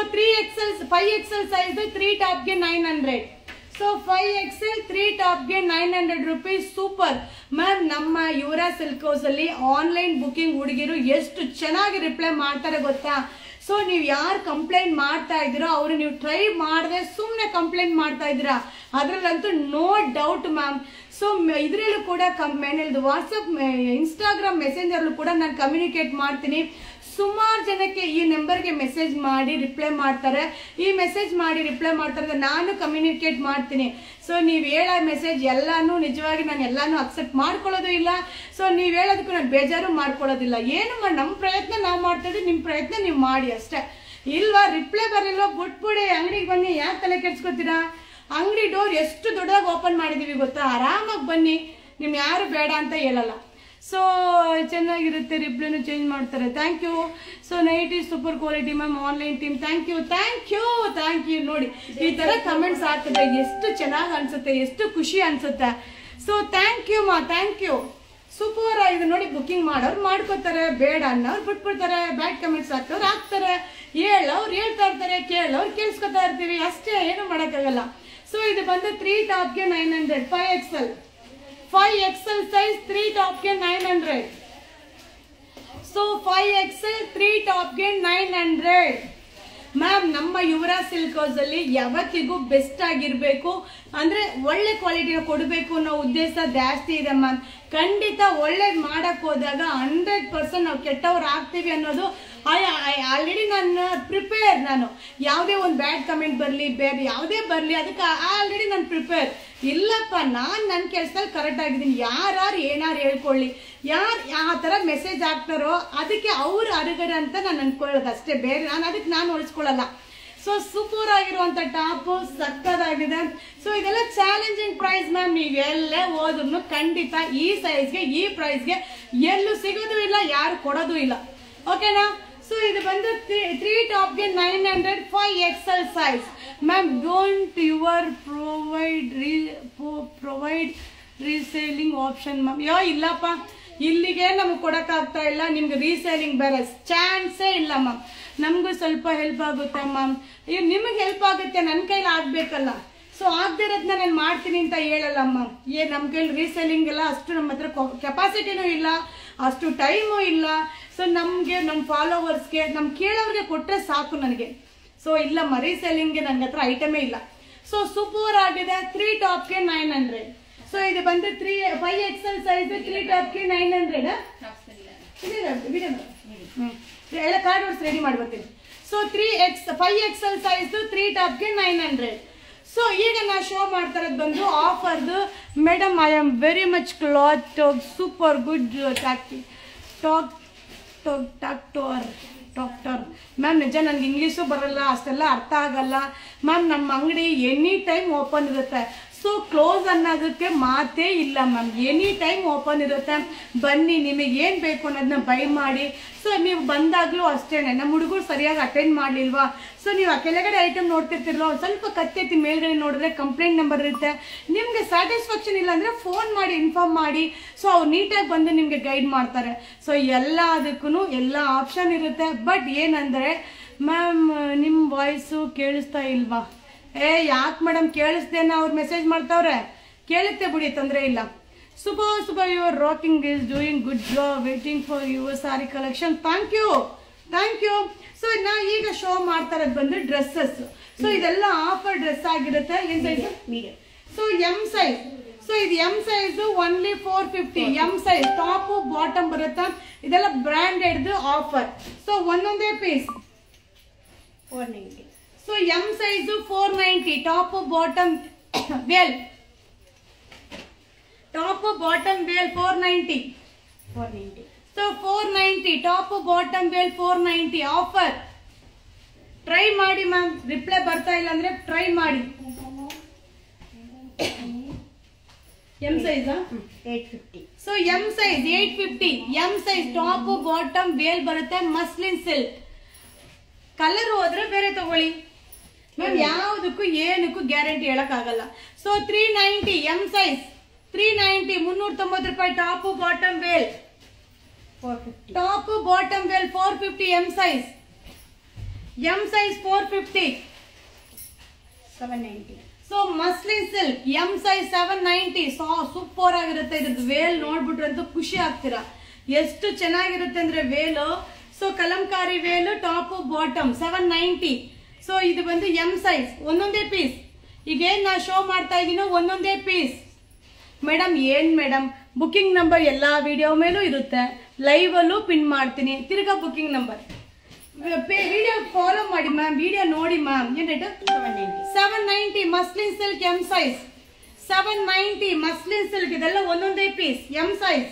5XL ಸೈಜ್ 3 ಟಾಪ್ಗೆ 900. ಸೊ 5XL 3 ಟಾಪ್ಗೆ 900 ರೂಪೀಸ್. Super ma'am. ನಮ್ಮ ಯುವರಾ ಸಿಲ್ಕ್ ಹೌಸ್ ಅಲ್ಲಿ ಆನ್ಲೈನ್ ಬುಕಿಂಗ್ ಹುಡುಗಿರು ಎಷ್ಟು ಚೆನ್ನಾಗಿ ರಿಪ್ಲೈ ಮಾಡ್ತಾರೆ ಗೊತ್ತಾ? ಸೊ ನೀವು ಯಾರು ಕಂಪ್ಲೇಂಟ್ ಮಾಡ್ತಾ ಇದ್ದೀರೋ ಅವರು ನೀವು ಟ್ರೈ ಮಾಡದೆ ಸುಮ್ಮನೆ ಕಂಪ್ಲೇಂಟ್ ಮಾಡ್ತಾ ಇದ್ದೀರಾ, ಅದರಲ್ಲಂತೂ ನೋ ಡೌಟ್ ಮ್ಯಾಮ್. ಸೊ ಇದರಲ್ಲೂ ಕೂಡ ವಾಟ್ಸಪ್ ಇನ್ಸ್ಟಾಗ್ರಾಮ್ ಮೆಸೆಂಜರ್ಲು ಕೂಡ ನಾನು ಕಮ್ಯುನಿಕೇಟ್ ಮಾಡ್ತೀನಿ. ಸುಮಾರು ಜನಕ್ಕೆ ಈ ನಂಬರ್ಗೆ ಮೆಸೇಜ್ ಮಾಡಿ ರಿಪ್ಲೈ ಮಾಡ್ತಾರೆ. ಈ ಮೆಸೇಜ್ ಮಾಡಿ ರಿಪ್ಲೈ ಮಾಡ್ತಾರೆ, ನಾನು ಕಮ್ಯುನಿಕೇಟ್ ಮಾಡ್ತೀನಿ. ಸೊ ನೀವು ಹೇಳೋ ಮೆಸೇಜ್ ಎಲ್ಲಾನು ನಿಜವಾಗಿ ನಾನು ಎಲ್ಲಾನು ಅಕ್ಸೆಪ್ಟ್ ಮಾಡ್ಕೊಳ್ಳೋದು ಇಲ್ಲ. ಸೊ ನೀವು ಹೇಳೋದಕ್ಕೂ ನಾನು ಬೇಜಾರು ಮಾಡ್ಕೊಳ್ಳೋದಿಲ್ಲ. ಏನು ನಮ್ಮ ಪ್ರಯತ್ನ ನಾವು ಮಾಡ್ತಾ ಇದ್ದೀವಿ, ನಿಮ್ಮ ಪ್ರಯತ್ನ ನೀವು ಮಾಡಿ ಅಷ್ಟೇ. ಇಲ್ವಾ ರಿಪ್ಲೈ ಬರಲ್ವಾ ಬಿಟ್ಬಿಡಿ, ಅಂಗಡಿಗೆ ಬನ್ನಿ, ಯಾಕೆ ತಲೆ ಕೆಡ್ಸ್ಕೊತೀರಾ? ಅಂಗಡಿ ಡೋರ್ ಎಷ್ಟು ದೊಡ್ಡದಾಗಿ ಓಪನ್ ಮಾಡಿದೀವಿ ಗೊತ್ತಾ? ಆರಾಮಾಗಿ ಬನ್ನಿ, ನಿಮ್ ಯಾರು ಬೇಡ ಅಂತ ಹೇಳಲ್ಲ. ಸೊ ಚೆನ್ನಾಗಿರುತ್ತೆ, ರಿಪ್ಲೈನು ಚೇಂಜ್ ಮಾಡ್ತಾರೆ. Thank you. So night is super quality ma'am, online team thank you thank you thank you. ನೋಡಿ ಈ ತರ ಕಮೆಂಟ್ಸ್ ಹಾಕಿದ್ರೆ ಎಷ್ಟು ಚೆನ್ನಾಗಿ ಅನ್ಸುತ್ತೆ, ಎಷ್ಟು ಖುಷಿ ಅನ್ಸುತ್ತೆ. ಸೊ ಥ್ಯಾಂಕ್ ಯು ಮಾ, ಥ್ಯಾಂಕ್ ಯು. ಸೂಪರ್ ಆಗಿದೆ ನೋಡಿ. ಬುಕಿಂಗ್ ಮಾಡೋರು ಮಾಡ್ಕೋತಾರೆ, ಬೇಡ ಅನ್ನೋರು ಬಿಟ್ಬಿಡ್ತಾರೆ, ಬ್ಯಾಡ್ ಕಮೆಂಟ್ಸ್ ಹಾಕೋರು ಹಾಕ್ತಾರೆ, ಹೇಳೋರು ಹೇಳ್ತಾ ಇರ್ತಾರೆ, ಕೇಳೋರು ಕೇಳಿಸ್ಕೊತಾ ಇರ್ತೀವಿ ಅಷ್ಟೇ, ಏನು ಮಾಡೋಕ್ಕಾಗಲ್ಲ. ಸೊ ಇದು ಬಂದು 3 ಟಾಪ್ಗೆ 900. 5XL size 3 top ಗೆ 900. ಸೊ 5XL 3 top ಗೆ 900. ಮ್ಯಾಮ್ ನಮ್ಮ ಯುವರಾಜ್ ಸಿಲ್ಕ್ ಹೌಸ್ ಅಲ್ಲಿ ಯಾವತ್ತಿಗೂ ಬೆಸ್ಟ್ ಆಗಿರ್ಬೇಕು, ಅಂದ್ರೆ ಒಳ್ಳೆ ಕ್ವಾಲಿಟಿನ ಕೊಡಬೇಕು ಅನ್ನೋ ಉದ್ದೇಶ ಜಾಸ್ತಿ ಇದೆ ಮ್ಯಾಮ್. ಖಂಡಿತ ಒಳ್ಳೇದ್ ಮಾಡಕ್ ಹೋದಾಗ 100% ನಾವು ಕೆಟ್ಟವ್ರು ಆಗ್ತೀವಿ ಅನ್ನೋದು ಆಲ್ರೆಡಿ ನಾನು ಪ್ರಿಪೇರ್. ನಾನು ಯಾವುದೇ ಒಂದು ಬ್ಯಾಡ್ ಕಮೆಂಟ್ ಬರಲಿ, ಬೇರೆ ಯಾವುದೇ ಬರಲಿ, ಅದಕ್ಕೆ ಆಲ್ರೆಡಿ ನಾನು ಪ್ರಿಪೇರ್. ಇಲ್ಲಪ್ಪ, ನಾನು ನನ್ನ ಕೆಲಸದಲ್ಲಿ ಕರೆಕ್ಟ್ ಆಗಿದ್ದೀನಿ. ಯಾರು ಏನಾರು ಹೇಳ್ಕೊಳ್ಳಿ, ಯಾರು ಆ ಥರ ಮೆಸೇಜ್ ಹಾಕ್ತಾರೋ ಅದಕ್ಕೆ ಅವ್ರು ಅರುಗರೆ ಅಂತ ನಾನು ಅನ್ಕೊಳ್ಳೋದು ಅಷ್ಟೇ, ಬೇರೆ ನಾನು ಹೊಲಿಸ್ಕೊಳ್ಳಲ್ಲ. ಸೊ ಸೂಪರ್ ಆಗಿರುವಂತ ಟಾಪ್ ಸಕ್ಕದಾಗಿದೆ. ಸೊ ಇದೆಲ್ಲ ಚಾಲೆಂಜಿಂಗ್ ಪ್ರೈಸ್ ಮ್ಯಾಮ್. ನೀವೆಲ್ಲೇ ಹೋದ್ರು ಖಂಡಿತ ಈ ಸೈಜ್ಗೆ ಈ ಪ್ರೈಸ್ಗೆ ಎಲ್ಲೂ ಸಿಗೋದು ಇಲ್ಲ, ಯಾರು ಕೊಡೋದು ಇಲ್ಲ. ಓಕೆನಾ? ಸೊ ಇದು ಬಂದು 3 top ಗೆ 900 5XL size. Ma'am don't your provide reselling option ma'am. ಇಲ್ಲಪ್ಪ, ಇಲ್ಲಿಗೆ ನಮ್ಗೆ ಕೊಡಕ್ಕಾಗ್ತಾ ಇಲ್ಲ, ನಿಮ್ಗೆ ರೀಸೇಲಿಂಗ್ ಬೇರೆ ಚಾನ್ಸೇ ಇಲ್ಲ ಮ್ಯಾಮ್. ನಮಗೂ ಸ್ವಲ್ಪ ಹೆಲ್ಪ್ ಆಗುತ್ತೆ ಮ್ಯಾಮ್. ನಿಮಗೆ ಹೆಲ್ಪ್ ಆಗುತ್ತೆ, ನನ್ನ ಕೈಲಿ ಆಗ್ಬೇಕಲ್ಲ. ಸೊ ಆಗದಿರೋದನ್ನ ನಾನು ಮಾಡ್ತೀನಿ ಅಂತ ಹೇಳಲ್ಲ ಮ್ಯಾಮ್. ನಮ್ಮ ಕೈಲಿ ರೀಸೇಲಿಂಗ್ ಎಲ್ಲ ಅಷ್ಟು ನಮ್ಮ ಹತ್ರ ಕೆಪಾಸಿಟಿನೂ ಇಲ್ಲ, ಅಷ್ಟು ಟೈಮು ಇಲ್ಲ. ಸೊ ನಮಗೆ, ನಮ್ಮ ಫಾಲೋವರ್ಸ್ಗೆ, ನಮ್ಮ ಕೇಳೋರಿಗೆ ಕೊಟ್ಟರೆ ಸಾಕು ನನಗೆ. ಸೊ ಇಲ್ಲಮ್ಮ, ರೀಸೇಲಿಂಗ್ಗೆ ನನ್ನ ಹತ್ರ ಐಟಮೇ ಇಲ್ಲ. ಸೊ ಸೂಪರ್ ಆಗಿದೆ. 3 top ಗೆ 900. ಸೊ ಇದು ಬಂದು 5XL ಸೈಜ್ 3 top ಗೆ 900. ಎಲ್ಲ ಕಾರ್ಡ್ ವರ್ಸ್ ರೆಡಿ ಮಾಡ್ಬರ್ತೀನಿ. ಸೊ 5XL ಸೈಜ್ 3 top ಗೆ 900. ಸೊ ಈಗ ನಾ ಶೋ ಮಾಡ್ತಾ ಇರೋದು ಬಂದು ಆಫರ್ದು. Madam, I am very much cloth super good doctor. Ma'am ನಿಜ ನನಗೆ ಇಂಗ್ಲೀಷು ಬರಲ್ಲ, ಅಷ್ಟೆಲ್ಲ ಅರ್ಥ ಆಗಲ್ಲ ಮ್ಯಾಮ್. ನಮ್ಮ ಅಂಗಡಿ ಎನಿ ಟೈಮ್ ಓಪನ್ ಇರುತ್ತೆ. ಸೊ ಕ್ಲೋಸ್ ಅನ್ನೋದಕ್ಕೆ ಮಾತೇ ಇಲ್ಲ ಮ್ಯಾಮ್. ಎನಿ ಟೈಮ್ ಓಪನ್ ಇರುತ್ತೆ. ಬನ್ನಿ, ನಿಮಗೆ ಏನು ಬೇಕು ಅನ್ನೋದನ್ನ ಬೈ ಮಾಡಿ. ಸೊ ನೀವು ಬಂದಾಗಲೂ ಅಷ್ಟೇ, ನಮ್ಮ ಹುಡುಗರು ಸರಿಯಾಗಿ ಅಟೆಂಡ್ ಮಾಡಲಿಲ್ವಾ, ಸೊ ನೀವು ಆ ಕೆಳಗಡೆ ಐಟಮ್ ನೋಡ್ತಿರ್ತಿರಲ್ಲ, ಒಂದು ಸ್ವಲ್ಪ ಕತ್ತೆತ್ತಿ ಮೇಲ್ಗಡೆ ನೋಡಿದ್ರೆ ಕಂಪ್ಲೇಂಟ್ ನಂಬರ್ ಇರುತ್ತೆ. ನಿಮಗೆ ಸ್ಯಾಟಿಸ್ಫ್ಯಾಕ್ಷನ್ ಇಲ್ಲ ಅಂದರೆ ಫೋನ್ ಮಾಡಿ ಇನ್ಫಾರ್ಮ್ ಮಾಡಿ. ಸೊ ಅವ್ರು ನೀಟಾಗಿ ಬಂದು ನಿಮಗೆ ಗೈಡ್ ಮಾಡ್ತಾರೆ. ಸೊ ಎಲ್ಲದಕ್ಕೂ ಎಲ್ಲ ಆಪ್ಷನ್ ಇರುತ್ತೆ. ಬಟ್ ಏನಂದರೆ ಮ್ಯಾಮ್, ನಿಮ್ಮ ವಾಯ್ಸು ಕೇಳಿಸ್ತಾ ಇಲ್ವಾ? ಯಾಕೆ ಮೇಡಮ್ ಕೇಳಿಸ್ದೇನ? ಅವ್ರು ಮೆಸೇಜ್ ಮಾಡ್ತಾವ್ರೆ. ಕೇಳುತ್ತೆ ಬಿಡಿ, ತೊಂದರೆ ಇಲ್ಲ. Super, your rocking is doing good job. Waiting for your saree collection. Thank you. So ನಾ ಈಗ ಶೋ ಮಾಡ್ತಾ ಇರೋದು ಬಂದು ಡ್ರೆಸ್ಸಸ್. ಸೊ ಇದೆಲ್ಲ ಆಫರ್ ಡ್ರೆಸ್ ಆಗಿರುತ್ತೆ. ಏನ್ size? Medium. So M size. So ಇದು M size only 450. M size top bottom ಬರುತ್ತೆ. ಇದೆಲ್ಲ ಬ್ರಾಂಡೆಡ್ ಆಫರ್. ಸೊ ಒಂದೊಂದೇ piece 490. So M size 490 top bottom veil. Top bottom veil 490. So 490 top bottom veil 490 offer. Try ಮಾಡಿ ma'am. Reply ಬರ್ತಾ ಇಲ್ಲ ಅಂದ್ರೆ try ಮಾಡಿ. M size 850. So M size 850. M size top bottom veil ಬರುತ್ತೆ. Muslin silk. Colour ಹೋದ್ರೆ ಬೇರೆ ತಗೊಳ್ಳಿ ma'am. ಯಾವುದಕ್ಕೂ ಏನಕ್ಕೂ ಗ್ಯಾರಂಟಿ ಹೇಳಕ್ ಆಗಲ್ಲ. ಸೊ 390 ಎಂ ಸೈಜ್ 390 390 ರೂಪಾಯಿ. Top bottom veil 450. Top bottom veil 450 M size. M size 450 790. So muslin silk M size 790. Super ಆಗಿರುತ್ತೆ. ಇದ್ರದ್ದು ವೇಲ್ ನೋಡ್ಬಿಟ್ರಂತೂ ಖುಷಿ ಆಗ್ತೀರಾ, ಎಷ್ಟು ಚೆನ್ನಾಗಿರುತ್ತೆ ಅಂದ್ರೆ veil. So kalamkari veil top bottom 790. So ಇದು ಬಂದು ಎಂ ಸೈಜ್. ಒಂದೊಂದೇ ಪೀಸ್. ಈಗೇನ್ ನಾ ಶೋ ಮಾಡ್ತಾ ಇದೀನೋ ಒಂದೊಂದೇ ಪೀಸ್. ಮೇಡಮ್ ಏನ್ ಮೇಡಮ್, ಬುಕಿಂಗ್ ನಂಬರ್ ಎಲ್ಲಾ ವಿಡಿಯೋ ಮೇಲೂ ಇರುತ್ತೆ. ಲೈವ್ ಅಲ್ಲೂ ಪಿನ್ ಮಾಡ್ತೀನಿ. ತಿರ್ಗಾ ಬುಕಿಂಗ್ ನಂಬರ್. ವಿಡಿಯೋ ಫಾಲೋ ಮಾಡಿ ಮ್ಯಾಮ್, ವಿಡಿಯೋ ನೋಡಿ ಮ್ಯಾಮ್. ಏನ್ rate? 790 muslin silk M size 790 muslin silk. ಇದೆಲ್ಲ ಒಂದೊಂದೇ piece. M size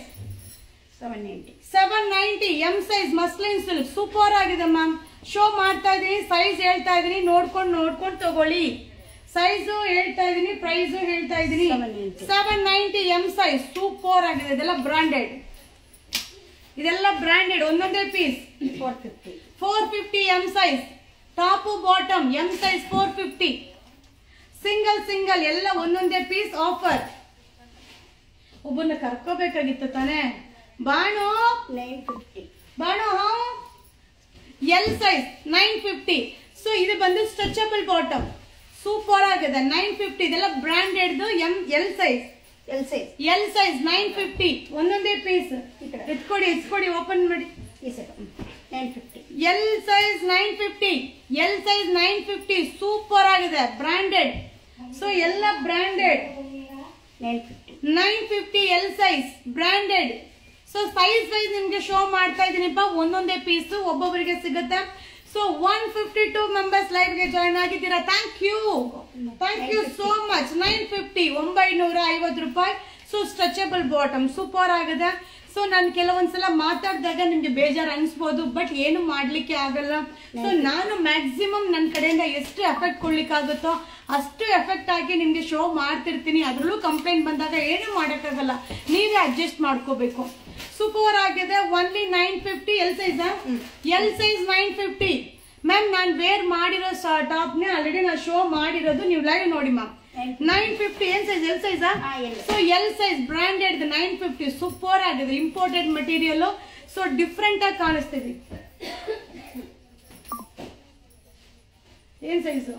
790 M size muslin silk. Super ಆಗಿದೆ ಮ್ಯಾಮ್. ಶೋ ಮಾಡ್ತಾ ಇದೀನಿ, ಸೈಜ್ ಹೇಳ್ತಾ ಇದೀನಿ, ನೋಡ್ಕೊಂಡು ತಗೊಳ್ಳಿ. ಸೈಜು ಹೇಳ್ತಾ ಇದೀನಿ, ಪ್ರೈಸ್ ಹೇಳ್ತಾ ಇದೀನಿ. 790 ಎಂ ಸೈಜ್. ಸೂಪರ್ ಆಗಿದೆ. ಇದೆಲ್ಲ ಬ್ರಾಂಡೆಡ್. ಒಂದೊಂದೇ piece 450 M size. Top bottom M size 450. Single ಎಲ್ಲ ಒಂದೊಂದೇ ಪೀಸ್ ಆಫರ್. ಒಬ್ಬನ ಕರ್ಕೋಬೇಕಾಗಿತ್ತು ತಾನೆ. ಬಾಣು 950. ಬಾಣು ಎಲ್ ಸೈಜ್ 950. ಸೊ ಇದು ಬಂದು ಸ್ಟ್ರೆಚಬಲ್ ಬಾಟಮ್. ಸೂಪರ್ ಆಗಿದೆ. 950. ಇದೆಲ್ಲ branded L size. L size 950 ಒಂದೊಂದೇ ಪೀಸ್ ಎತ್ಕೊಡಿ ಓಪನ್ ಮಾಡಿ ಈ ಸೈಡ್ 950 ಎಲ್ ಸೈಜ್ 950 ಸೂಪರ್ ಆಗಿದೆ ಬ್ರಾಂಡೆಡ್ ಸೊ ಎಲ್ಲ branded 950 L size branded so size wise ನಿಮ್ಗೆ ಶೋ ಮಾಡ್ತಾ ಇದೀನಿಪ್ಪ ಒಂದೊಂದೇ ಪೀಸ್ ಒಬ್ಬೊಬ್ಬರಿಗೆ ಸಿಗುತ್ತೆ ಸೊ 152 ಮೆಂಬರ್ಸ್ ಲೈವ್ ಗೆ ಜಾಯಿನ್ ಆಗಿದ್ದೀರಾ ಥ್ಯಾಂಕ್ ಯು ಸೋ ಮಚ್ 950 ರೂಪಾಯಿ ಸೊ ಸ್ಟ್ರೆಚಬಲ್ ಬಾಟಮ್ ಸೂಪರ್ ಆಗಿದೆ ಸೊ ನಾನು ಕೆಲವೊಂದ್ಸಲ ಮಾತಾಡಿದಾಗ ನಿಮ್ಗೆ ಬೇಜಾರು ಅನ್ಸ್ಬೋದು ಬಟ್ ಏನು ಮಾಡ್ಲಿಕ್ಕೆ ಆಗಲ್ಲ ಸೊ ನಾನು ಮ್ಯಾಕ್ಸಿಮಮ್ ನನ್ನ ಕಡೆಯಿಂದ ಎಷ್ಟು ಎಫೆಕ್ಟ್ ಕೊಡ್ಲಿಕ್ಕಾಗುತ್ತೋ ಅಷ್ಟು ಎಫೆಕ್ಟ್ ಆಗಿ ನಿಮ್ಗೆ ಶೋ ಮಾಡ್ತಿರ್ತೀನಿ ಅದ್ರಲ್ಲೂ ಕಂಪ್ಲೇಂಟ್ ಬಂದಾಗ ಏನು ಮಾಡಕ್ಕಾಗಲ್ಲ ನೀವೇ ಅಡ್ಜಸ್ಟ್ ಮಾಡ್ಕೋಬೇಕು ಸೂಪರ್ ಆಗಿದೆ ಓನ್ಲಿ 950 ಎಲ್ ಸೈಜ್ 950 ಮ್ಯಾಮ್ ನಾನು ವೇರ್ ಮಾಡಿರೋ ಟಾಪ್ ನೇ ಆಲ್ರೆಡಿ ನಾನು ಶೋ ಮಾಡಿರೋದು ನೀವು ಲೈವ್ ನೋಡಿ ma'am 950 L size so L size branded 950 super ಆಗಿದೆ ಇಂಪೋರ್ಟೆಡ್ ಮಟೀರಿಯಲ್ ಸೊ ಡಿಫ್ರೆಂಟ್ ಆಗಿ ಕಾಣಿಸ್ತಿದೆ ಏನ್ size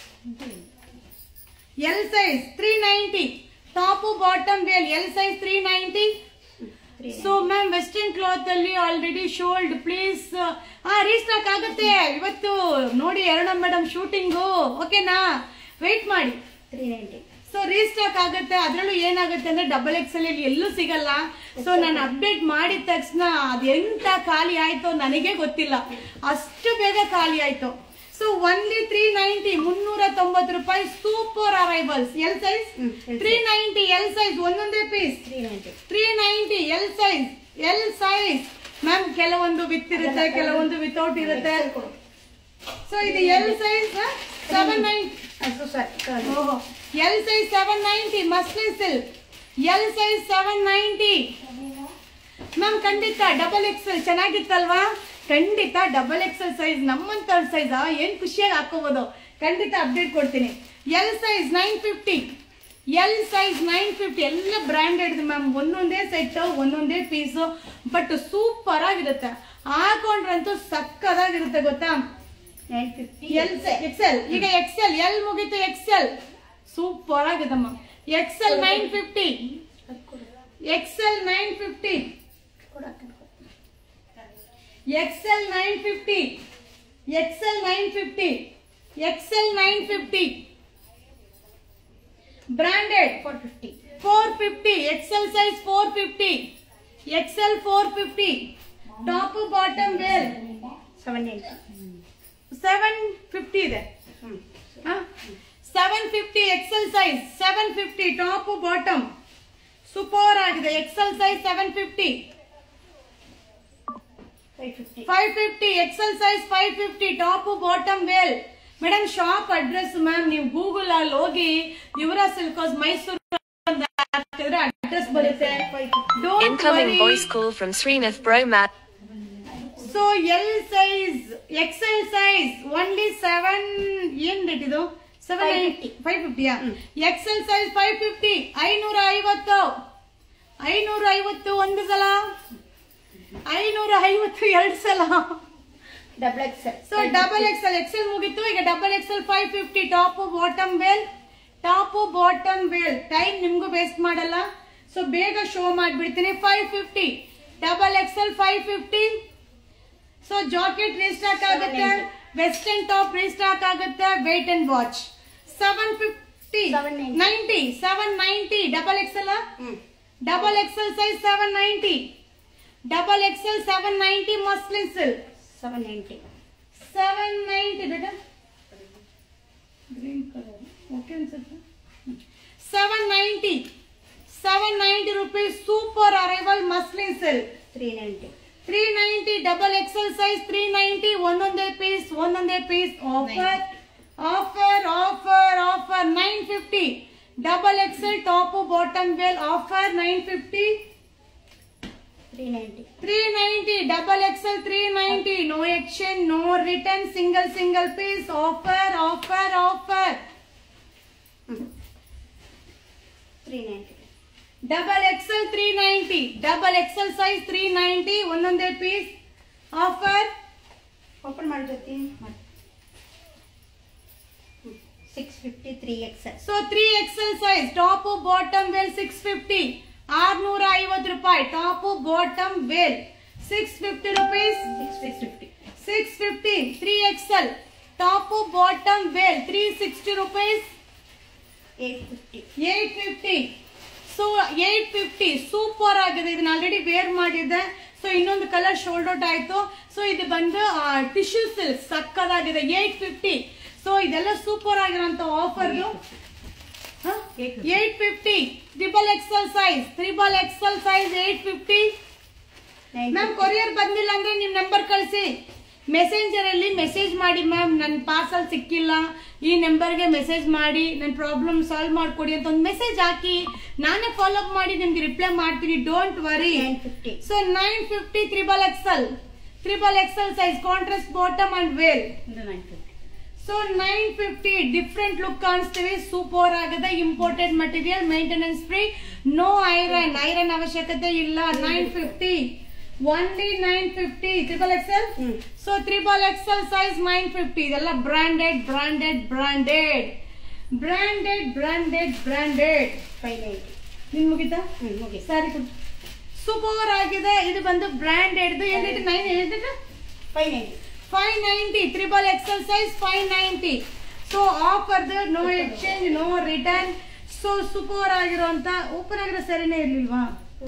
L size 390 top bottom veil L size 390 so ma'am western cloth ಅಲ್ಲಿ ಆಲ್ರೆಡಿ ಶೋಲ್ಡ್ ಪ್ಲೀಸ್ ರೀಸ್ಟಾಕ್ ಆಗುತ್ತೆ ಇವತ್ತು ನೋಡಿ ಅರುಣ ಮೇಡಮ್ ಶೂಟಿಂಗು ಓಕೆನಾ ವೇಟ್ ಮಾಡಿ 390 ಸೊ ರೀಸ್ಟಾಕ್ ಆಗುತ್ತೆ ಅದ್ರಲ್ಲೂ ಏನಾಗುತ್ತೆ ಅಂದ್ರೆ ಡಬಲ್ ಎಕ್ಸೆಲ್ ಅಲ್ಲಿ ಎಲ್ಲೂ ಸಿಗಲ್ಲ ಸೊ ನಾನು ಅಪ್ಡೇಟ್ ಮಾಡಿದ ತಕ್ಷಣ ಅದೆಂತ ಖಾಲಿ ಆಯ್ತೋ ನನಗೆ ಗೊತ್ತಿಲ್ಲ ಅಷ್ಟು ಬೇಗ ಖಾಲಿ ಆಯ್ತು ಸೊ ಓನ್ಲಿ 390 ರೂಪಾಯಿ super arrivals L size 390 L size ಒಂದೊಂದೇ ಪೀಸ್ 390 ಎಲ್ ಸೈಜ್ ಮ್ಯಾಮ್ ಕೆಲವೊಂದು ವಿತ್ ಇರುತ್ತೆ ಕೆಲವೊಂದು ವಿತೌಟ್ ಇರುತ್ತೆ ಸೊ ಇದು L size 790 L size 790 muslin silk L size 790 ma'am ಖಂಡಿತ ಡಬಲ್ ಎಕ್ಸೆಲ್ ಚೆನ್ನಾಗಿತ್ತಲ್ವಾ ಖಂಡಿತ ಡಬಲ್ ಎಕ್ಸೆಲ್ ಸೈಜ್ ನಮ್ಮಂತ ಸೈಜ್ ಏನ್ ಖುಷಿಯಾಗಿ ಹಾಕೋಬಹುದು ಖಂಡಿತ ಅಪ್ಡೇಟ್ ಕೊಡ್ತೀನಿ ಎಲ್ ಸೈಜ್ 950 ಎಲ್ಲ ಬ್ರಾಂಡೆಡ್ ಮ್ಯಾಮ್ ಒಂದೊಂದೇ ಸೆಟ್ ಒಂದೊಂದೇ ಪೀಸ್ ಬಟ್ ಸೂಪರ್ ಆಗಿರುತ್ತೆ ಹಾಕೊಂಡ್ರಂತೂ ಸಕ್ಕದಾಗಿರುತ್ತೆ ಗೊತ್ತಾ 950 ಎಕ್ಸೆಲ್ ಈಗ ಎಕ್ಸೆಲ್ ಎಲ್ ಮುಗಿತು ಎಕ್ಸೆಲ್ ಸೂಪರ್ ಆಗಿದಮ್ಮ XL 950 XL 950 XL 950 branded 450 XL size 450 XL 450 top bottom wear 750 ಇದೆ 750 XL size 750 top bottom super ಆಗಿದೆ XL size 750 550 XL size 550 top bottom veil madam shop address ma'am ನೀವು Google ಅಲ್ಲಿ ಹೋಗಿ ಯುವರಾ ಸಿಲ್ಕೋಸ್ Mysuru address ಬರುತ್ತೆ Incoming voice call from Srinath Bromat. So L size XL size only 7 ಏನ್ rate ಇದು 550 XL size 550 550 ಒಂದು ಸಲ 550 ಎರಡು ಸಲ double XL so double XL ಮುಗಿತು ಈಗ double XL 550 top bottom veil time ನಿಮ್ಗೂ ವೇಸ್ಟ್ ಮಾಡಲ್ಲ ಸೊ ಬೇಗ ಶೋ ಮಾಡ್ಬಿಡ್ತೀನಿ 550 double XL 550 so jacket restock ಆಗುತ್ತೆ ವೆಸ್ಟರ್ನ್ ಟಾಪ್ ರೀಸ್ಟಾಕ್ ಆಗುತ್ತೆ wait and watch 790 double XL size 790 double XL 790 muslin silk 790 ಬೇಟಾ green colour okay ಅನ್ಸುತ್ತೆ 790 rupees super arrival muslin silk 390 double XL size 390 ಒಂದೊಂದೇ piece offer 950 double XL top bottom veil offer 950 390 double XL 390 no exchange no return single piece offer 390 double XL 390 double XL size 390 ಒಂದೊಂದೇ piece offer open ಮಾಡ್ತೀನಿ 650 3XL. So 3XL size top bottom veil 650 650 ರೂಪಾಯಿ top bottom veil 650 rupees 650 3XL top bottom veil 360 rupees 850 so 850 super ಆಗಿದೆ. ಇದನ್ನ already wear ಮಾಡಿದ್ದೆ. So ಇನ್ನೊಂದು colour sold out ಆಯ್ತು. So ಇದು ಬಂದು ಟಿಶ್ಯೂ ಸಿಲ್ಕ್ ಸಕ್ಕದಾಗಿದೆ 850. ಸೊ ಇದೆಲ್ಲ ಸೂಪರ್ ಆಗಿರೋಂತ offer 850 XXL size XXL size 850. Ma'am courier ಬಂದಿಲ್ಲ ಅಂದ್ರೆ ನಿಮ್ ನಂಬರ್ ಕಳಿಸಿ, ಮೆಸೆಂಜರ್ ಅಲ್ಲಿ ಮೆಸೇಜ್ ಮಾಡಿ ಮ್ಯಾಮ್ ನನ್ನ ಪಾರ್ಸಲ್ ಸಿಕ್ಕಿಲ್ಲ ಈ ನಂಬರ್ಗೆ ಮೆಸೇಜ್ ಮಾಡಿ ನನ್ನ ಪ್ರಾಬ್ಲಮ್ ಸಾಲ್ವ್ ಮಾಡ್ಕೊಡಿ ಅಂತ ಒಂದು ಮೆಸೇಜ್ ಹಾಕಿ, ನಾನೇ ಫಾಲೋ ಅಪ್ ಮಾಡಿ ನಿಮ್ಗೆ ರಿಪ್ಲೈ ಮಾಡ್ತೀನಿ. Don't worry. So 950 XXL size contrast bottom and veil. So 950 different look ಕಾಣಿಸ್ತೀವಿ. ಸೂಪರ್ ಆಗಿದೆ. Imported material, maintenance free, no iron ಅವಶ್ಯಕತೆ ಇಲ್ಲ. 950 only 950 XXL. So XXL size 950. ಇದೆಲ್ಲ ಬ್ರಾಂಡೆಡ್ 590 ನಿನ್ ಮುಗಿತಾ ಸಾರಿ ಸೂಪರ್ ಆಗಿದೆ. ಇದು ಬಂದು ಬ್ರಾಂಡೆಡ್ ಏನ್ rate 590 XXL size 590. So offer no exchange no return. So super ಆಗಿರೋಂತ ಓಪನ್ ಆಗಿರೋ ಸರಿನೇ ಇರ್ಲಿಲ್ವಾ?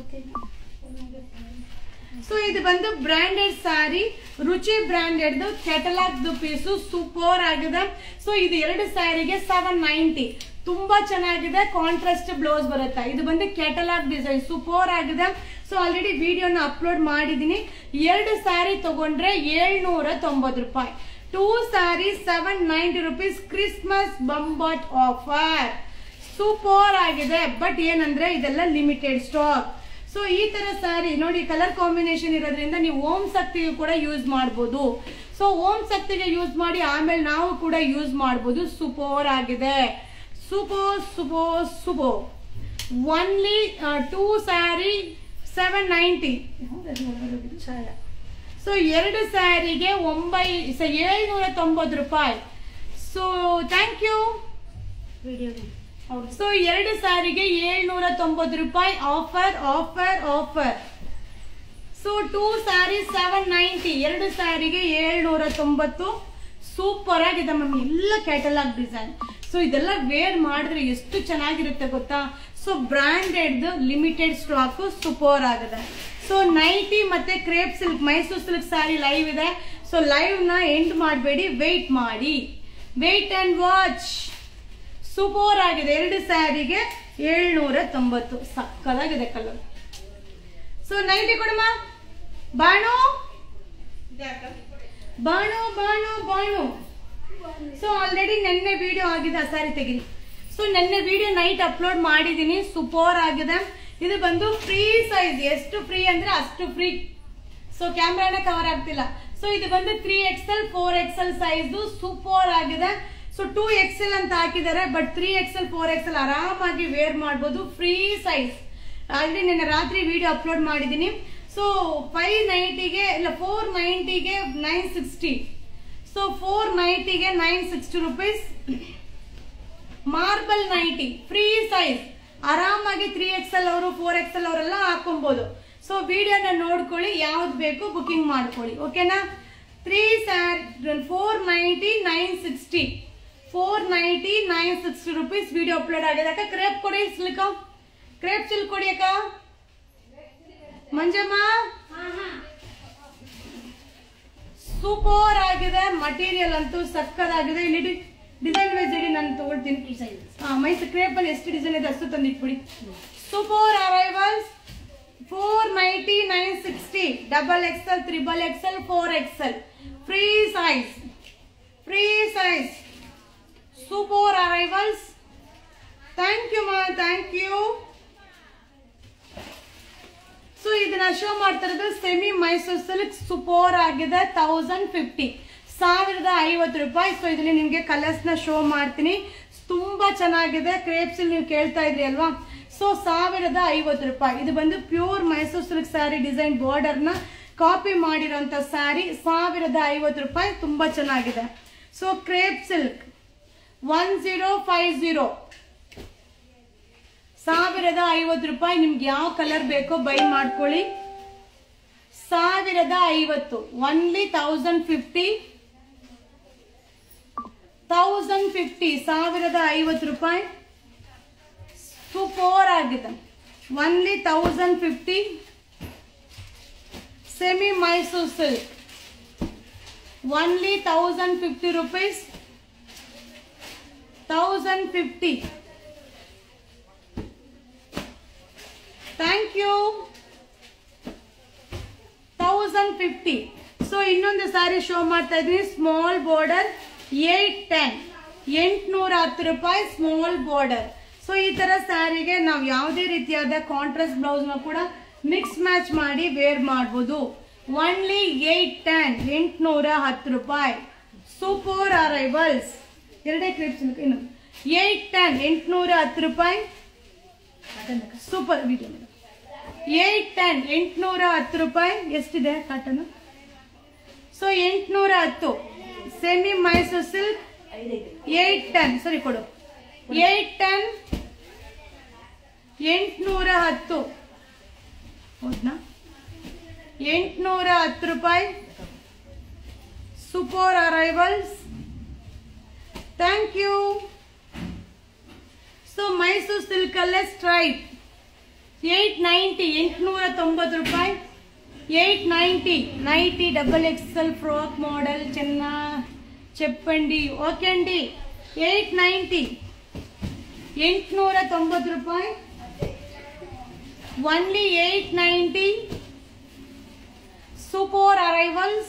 ಸೊ ಇದು ಬಂದು branded sorry, Ruchi branded catalogue piece super ಆಗಿದೆ. ಸೊ ಇದು 2 ಸ್ಯಾರಿಗೆ 790. ತುಂಬಾ ಚೆನ್ನಾಗಿದೆ. ಕಾಂಟ್ರಾಸ್ಟ್ ಬ್ಲೌಸ್ ಬರುತ್ತೆ. ಇದು ಬಂದು ಕೆಟಲಾಗ್ ಡಿಸೈನ್ ಸೂಪರ್ ಆಗಿದೆ. ಸೊ ಆಲ್ರೆಡಿ ವಿಡಿಯೋನ ಅಪ್ಲೋಡ್ ಮಾಡಿದೀನಿ. 2 ಸ್ಯಾರಿ ತಗೊಂಡ್ರೆ 790 ರೂಪಾಯಿ. 2 ಸ್ಯಾರಿ 790 rupees. ಕ್ರಿಸ್ಮಸ್ ಬಂಬಟ್ ಆಫರ್ ಸೂಪರ್ ಆಗಿದೆ. ಬಟ್ ಏನಂದ್ರೆ ಇದೆಲ್ಲ ಲಿಮಿಟೆಡ್ ಸ್ಟಾಕ್. ಸೊ ಈ ತರ ಸ್ಯಾರಿ ನೋಡಿ, ಕಲರ್ ಕಾಂಬಿನೇಷನ್ ಇರೋದ್ರಿಂದ ನೀವು ಓಂ ಶಕ್ತಿಗೆ ಕೂಡ ಯೂಸ್ ಮಾಡಬಹುದು. ಸೊ ಓಂ ಶಕ್ತಿಗೆ ಯೂಸ್ ಮಾಡಿ ಆಮೇಲೆ ನಾವು ಕೂಡ ಯೂಸ್ ಮಾಡಬಹುದು. ಸೂಪರ್ ಆಗಿದೆ. Super only 2 sari 790. ಸೊ 2 ಸ್ಯಾರಿಗೆ 790 ರೂಪಾಯಿ. So thank you. ಸೊ 2 ಸ್ಯಾರಿಗೆ 790 ರೂಪಾಯಿ ಆಫರ್. ಸೊ 2 ಸ್ಯಾರಿ 790, 2 ಸ್ಯಾರಿಗೆ 790. ಸೂಪರ್ ಆಗಿದೆ ಮ್ಯಾಮ್. ಎಲ್ಲ ಕ್ಯಾಟಲಾಗ್ ಡಿಸೈನ್. ಸೊ ಇದೆಲ್ಲ ವೇರ್ ಮಾಡಿದ್ರೆ ಎಷ್ಟು ಚೆನ್ನಾಗಿರುತ್ತೆ ಗೊತ್ತಾ? So branded limited stock super ಆಗಿದೆ. ಸೊ ನೈಟಿ ಮತ್ತೆ crepe silk, Mysuru silk sari live ಇದೆ. ಸೊ ಲೈವ್ ನ ಎಂಡ್ ಮಾಡಬೇಡಿ, ವೇಟ್ ಮಾಡಿ, ವೇಟ್ ಅಂಡ್ ವಾಚ್. ಸೂಪರ್ ಆಗಿದೆ. 2 ಸ್ಯಾರಿಗೆ 790. ಸಕ್ಕದಾಗಿದೆ ಕಲರ್. ಸೊ ನೈಟಿ ಕೊಡಮ್ಮ. ಬಾಣು. ಸೊ ಆಲ್ರೆಡಿ ನೆನ್ನೆ ವಿಡಿಯೋ ಆಗಿದೆ. ಸ್ಯಾರಿ ತೆಗಿರಿ. ಸೊ ನೆನ್ನೆ ವಿಡಿಯೋ ನೈಟ್ ಅಪ್ಲೋಡ್ ಮಾಡಿದೀನಿ. ಸೂಪರ್ ಆಗಿದೆ. ಇದು ಬಂದು ಫ್ರೀ ಸೈಜ್. ಎಷ್ಟು ಫ್ರೀ ಅಂದ್ರೆ ಅಷ್ಟು ಫ್ರೀ. ಸೊ ಕ್ಯಾಮ್ರಾನ ಕವರ್ ಆಗ್ತಿಲ್ಲ. ಸೊ ಇದು ಬಂದು 3XL 4XL ಸೈಜ್ ಸೂಪರ್ ಆಗಿದೆ. ಸೊ 2XL ಅಂತ ಹಾಕಿದ್ದಾರೆ. ಬಟ್ 3XL 4XL ಆರಾಮಾಗಿ ವೇರ್ ಮಾಡಬಹುದು. Free size. ಆಲ್ರೆಡಿ ನಿನ್ನೆ ರಾತ್ರಿ ವಿಡಿಯೋ ಅಪ್ಲೋಡ್ ಮಾಡಿದೀನಿ. ಸೊ 590ಗೆ ಇಲ್ಲ 490ಗೆ 960. ಸೊ 490ಗೆ 960 rupees. Marble nighty free size. ಆರಾಮಾಗಿ 3XL ಅವರು 4XL ಅವರೆಲ್ಲ ಹಾಕೊಬಹುದು. ಸೊ ವಿಡಿಯೋನ ನೋಡ್ಕೊಳ್ಳಿ, ಯಾವ್ದು ಬೇಕು ಬುಕಿಂಗ್ ಮಾಡ್ಕೊಳ್ಳಿ. ಓಕೆನಾ? 490 960 490 960 rupees. ವಿಡಿಯೋ ಅಪ್ಲೋಡ್ ಆಗಿದೆ. ಅಕ್ಕ ಕ್ರೇಪ್ ಕೊಡಿ, ಕ್ರೇಪ್ ಸಿಲ್ಕ್ ಕೊಡಿ ಅಕ್ಕ. ಮಂಜಮ್ಮ ಸೂಪರ್ ಆಗಿದೆ. ಮಟೀರಿಯಲ್ ಅಂತೂ ಸಕ್ಕದಾಗಿದೆ. ಇಲ್ಲಿ ಡಿಸೈನ್ ವೈಸ್ ಇಡಿ ನಾನು ತಗೊಳ್ತೀನಿ. ಮೈಸೂರು ಕ್ರೇಪ್ ಅಲ್ಲಿ ಎಷ್ಟು ಡಿಸೈನ್ ಇದೆ ಅಷ್ಟು ತಂದಿಟ್ಬಿಡಿ. Super arrivals 490 960 XXL 3XL 4XL free size. Super arrivals. Thank you ಮಾ, ಥ್ಯಾಂಕ್ ಯು. ಸೊ ಇದನ್ನ ಶೋ ಮಾಡ್ತಾ ಇರೋದು ಸೆಮಿ ಮೈಸೂರು ಸಿಲ್ಕ್. ಸೂಪರ್ ಆಗಿದೆ. 1050 1050 ರೂಪಾಯಿ. ಸೊ ಇದರಲ್ಲಿ ನಿಮ್ಗೆ ಕಲರ್ಸ್ ನ ಶೋ ಮಾಡ್ತೀನಿ. ತುಂಬಾ ಚೆನ್ನಾಗಿದೆ. ಕ್ರೇಪ್ ಸಿಲ್ಕ್ ನೀವು ಕೇಳ್ತಾ ಇದ್ರಿ ಅಲ್ವಾ? ಸೊ 1050 ರೂಪಾಯಿ. ಇದು ಬಂದು pure Mysuru silk sari design border ನ ಕಾಪಿ ಮಾಡಿರೋಂತ ಸ್ಯಾರಿ. 1050 ರೂಪಾಯಿ. ತುಂಬಾ ಚೆನ್ನಾಗಿದೆ. ಸೊ ಕ್ರೇಪ್ ಸಿಲ್ಕ್ 1050 1050 ರೂಪಾಯಿ. ನಿಮ್ಗೆ ಯಾವ ಕಲರ್ ಬೇಕೋ ಬೈ ಮಾಡ್ಕೊಳ್ಳಿ. 1050 ಓನ್ಲಿ 1050 1050 ರೂಪಾಯಿ. ಸೂಪರ್ ಆಗಿದೆ. Only 1050 semi Mysore silk only 1050 rupees. 1050. Thank you. 1050. So ಇನ್ನೊಂದು ಸಾರಿ ಶೋ ಮಾಡ್ತಾ ಇದ್ವಿ. ಸ್ಮಾಲ್ ಬಾರ್ಡರ್ 810 810 ರೂಪಾಯಿ ಸ್ಮಾಲ್ ಬಾರ್ಡರ್. ಸೊ ಈ ತರ ಸ್ಯಾರಿಗೆ ನಾವು ಯಾವುದೇ ರೀತಿಯಾದ ಕಾಂಟ್ರಾಸ್ಟ್ ಬ್ಲೌಸ್ ನ ಕೂಡ ಮಿಕ್ಸ್ ಮ್ಯಾಚ್ ಮಾಡಿ ವೇರ್ ಮಾಡಬಹುದು. ಓನ್ಲಿ 810 810 ರೂಪಾಯಿ. Super arrivals. ಎರಡೇ ಕ್ಲಿಪ್ಸ್ ಇನ್ನು 810 810 ರೂಪಾಯಿ. ಸೂಪರ್ ವಿಡಿಯೋ 810 810 ರೂಪಾಯಿ. ಎಷ್ಟಿದೆ cotton? So 810 semi Mysore silk 810 ಸರಿ ಕೊಡು. 810 810 ಹೌದಾ? 810 ರೂಪಾಯಿ. Super arrivals. Thank you. So Mysore silk ಅಲ್ಲೇ ಸ್ಟ್ರೈಟ್ 890 890 ರೂಪಾಯಿ. 890 90 XXL ಫ್ರಾಕ್ ಮಾಡೆಲ್ ಚೆನ್ನ ಚೆಪ್ಪಂಡಿ ಓಕೆ ಅಂಡಿ. 890 890 ರೂಪಾಯಿ. Only 890. Super arrivals.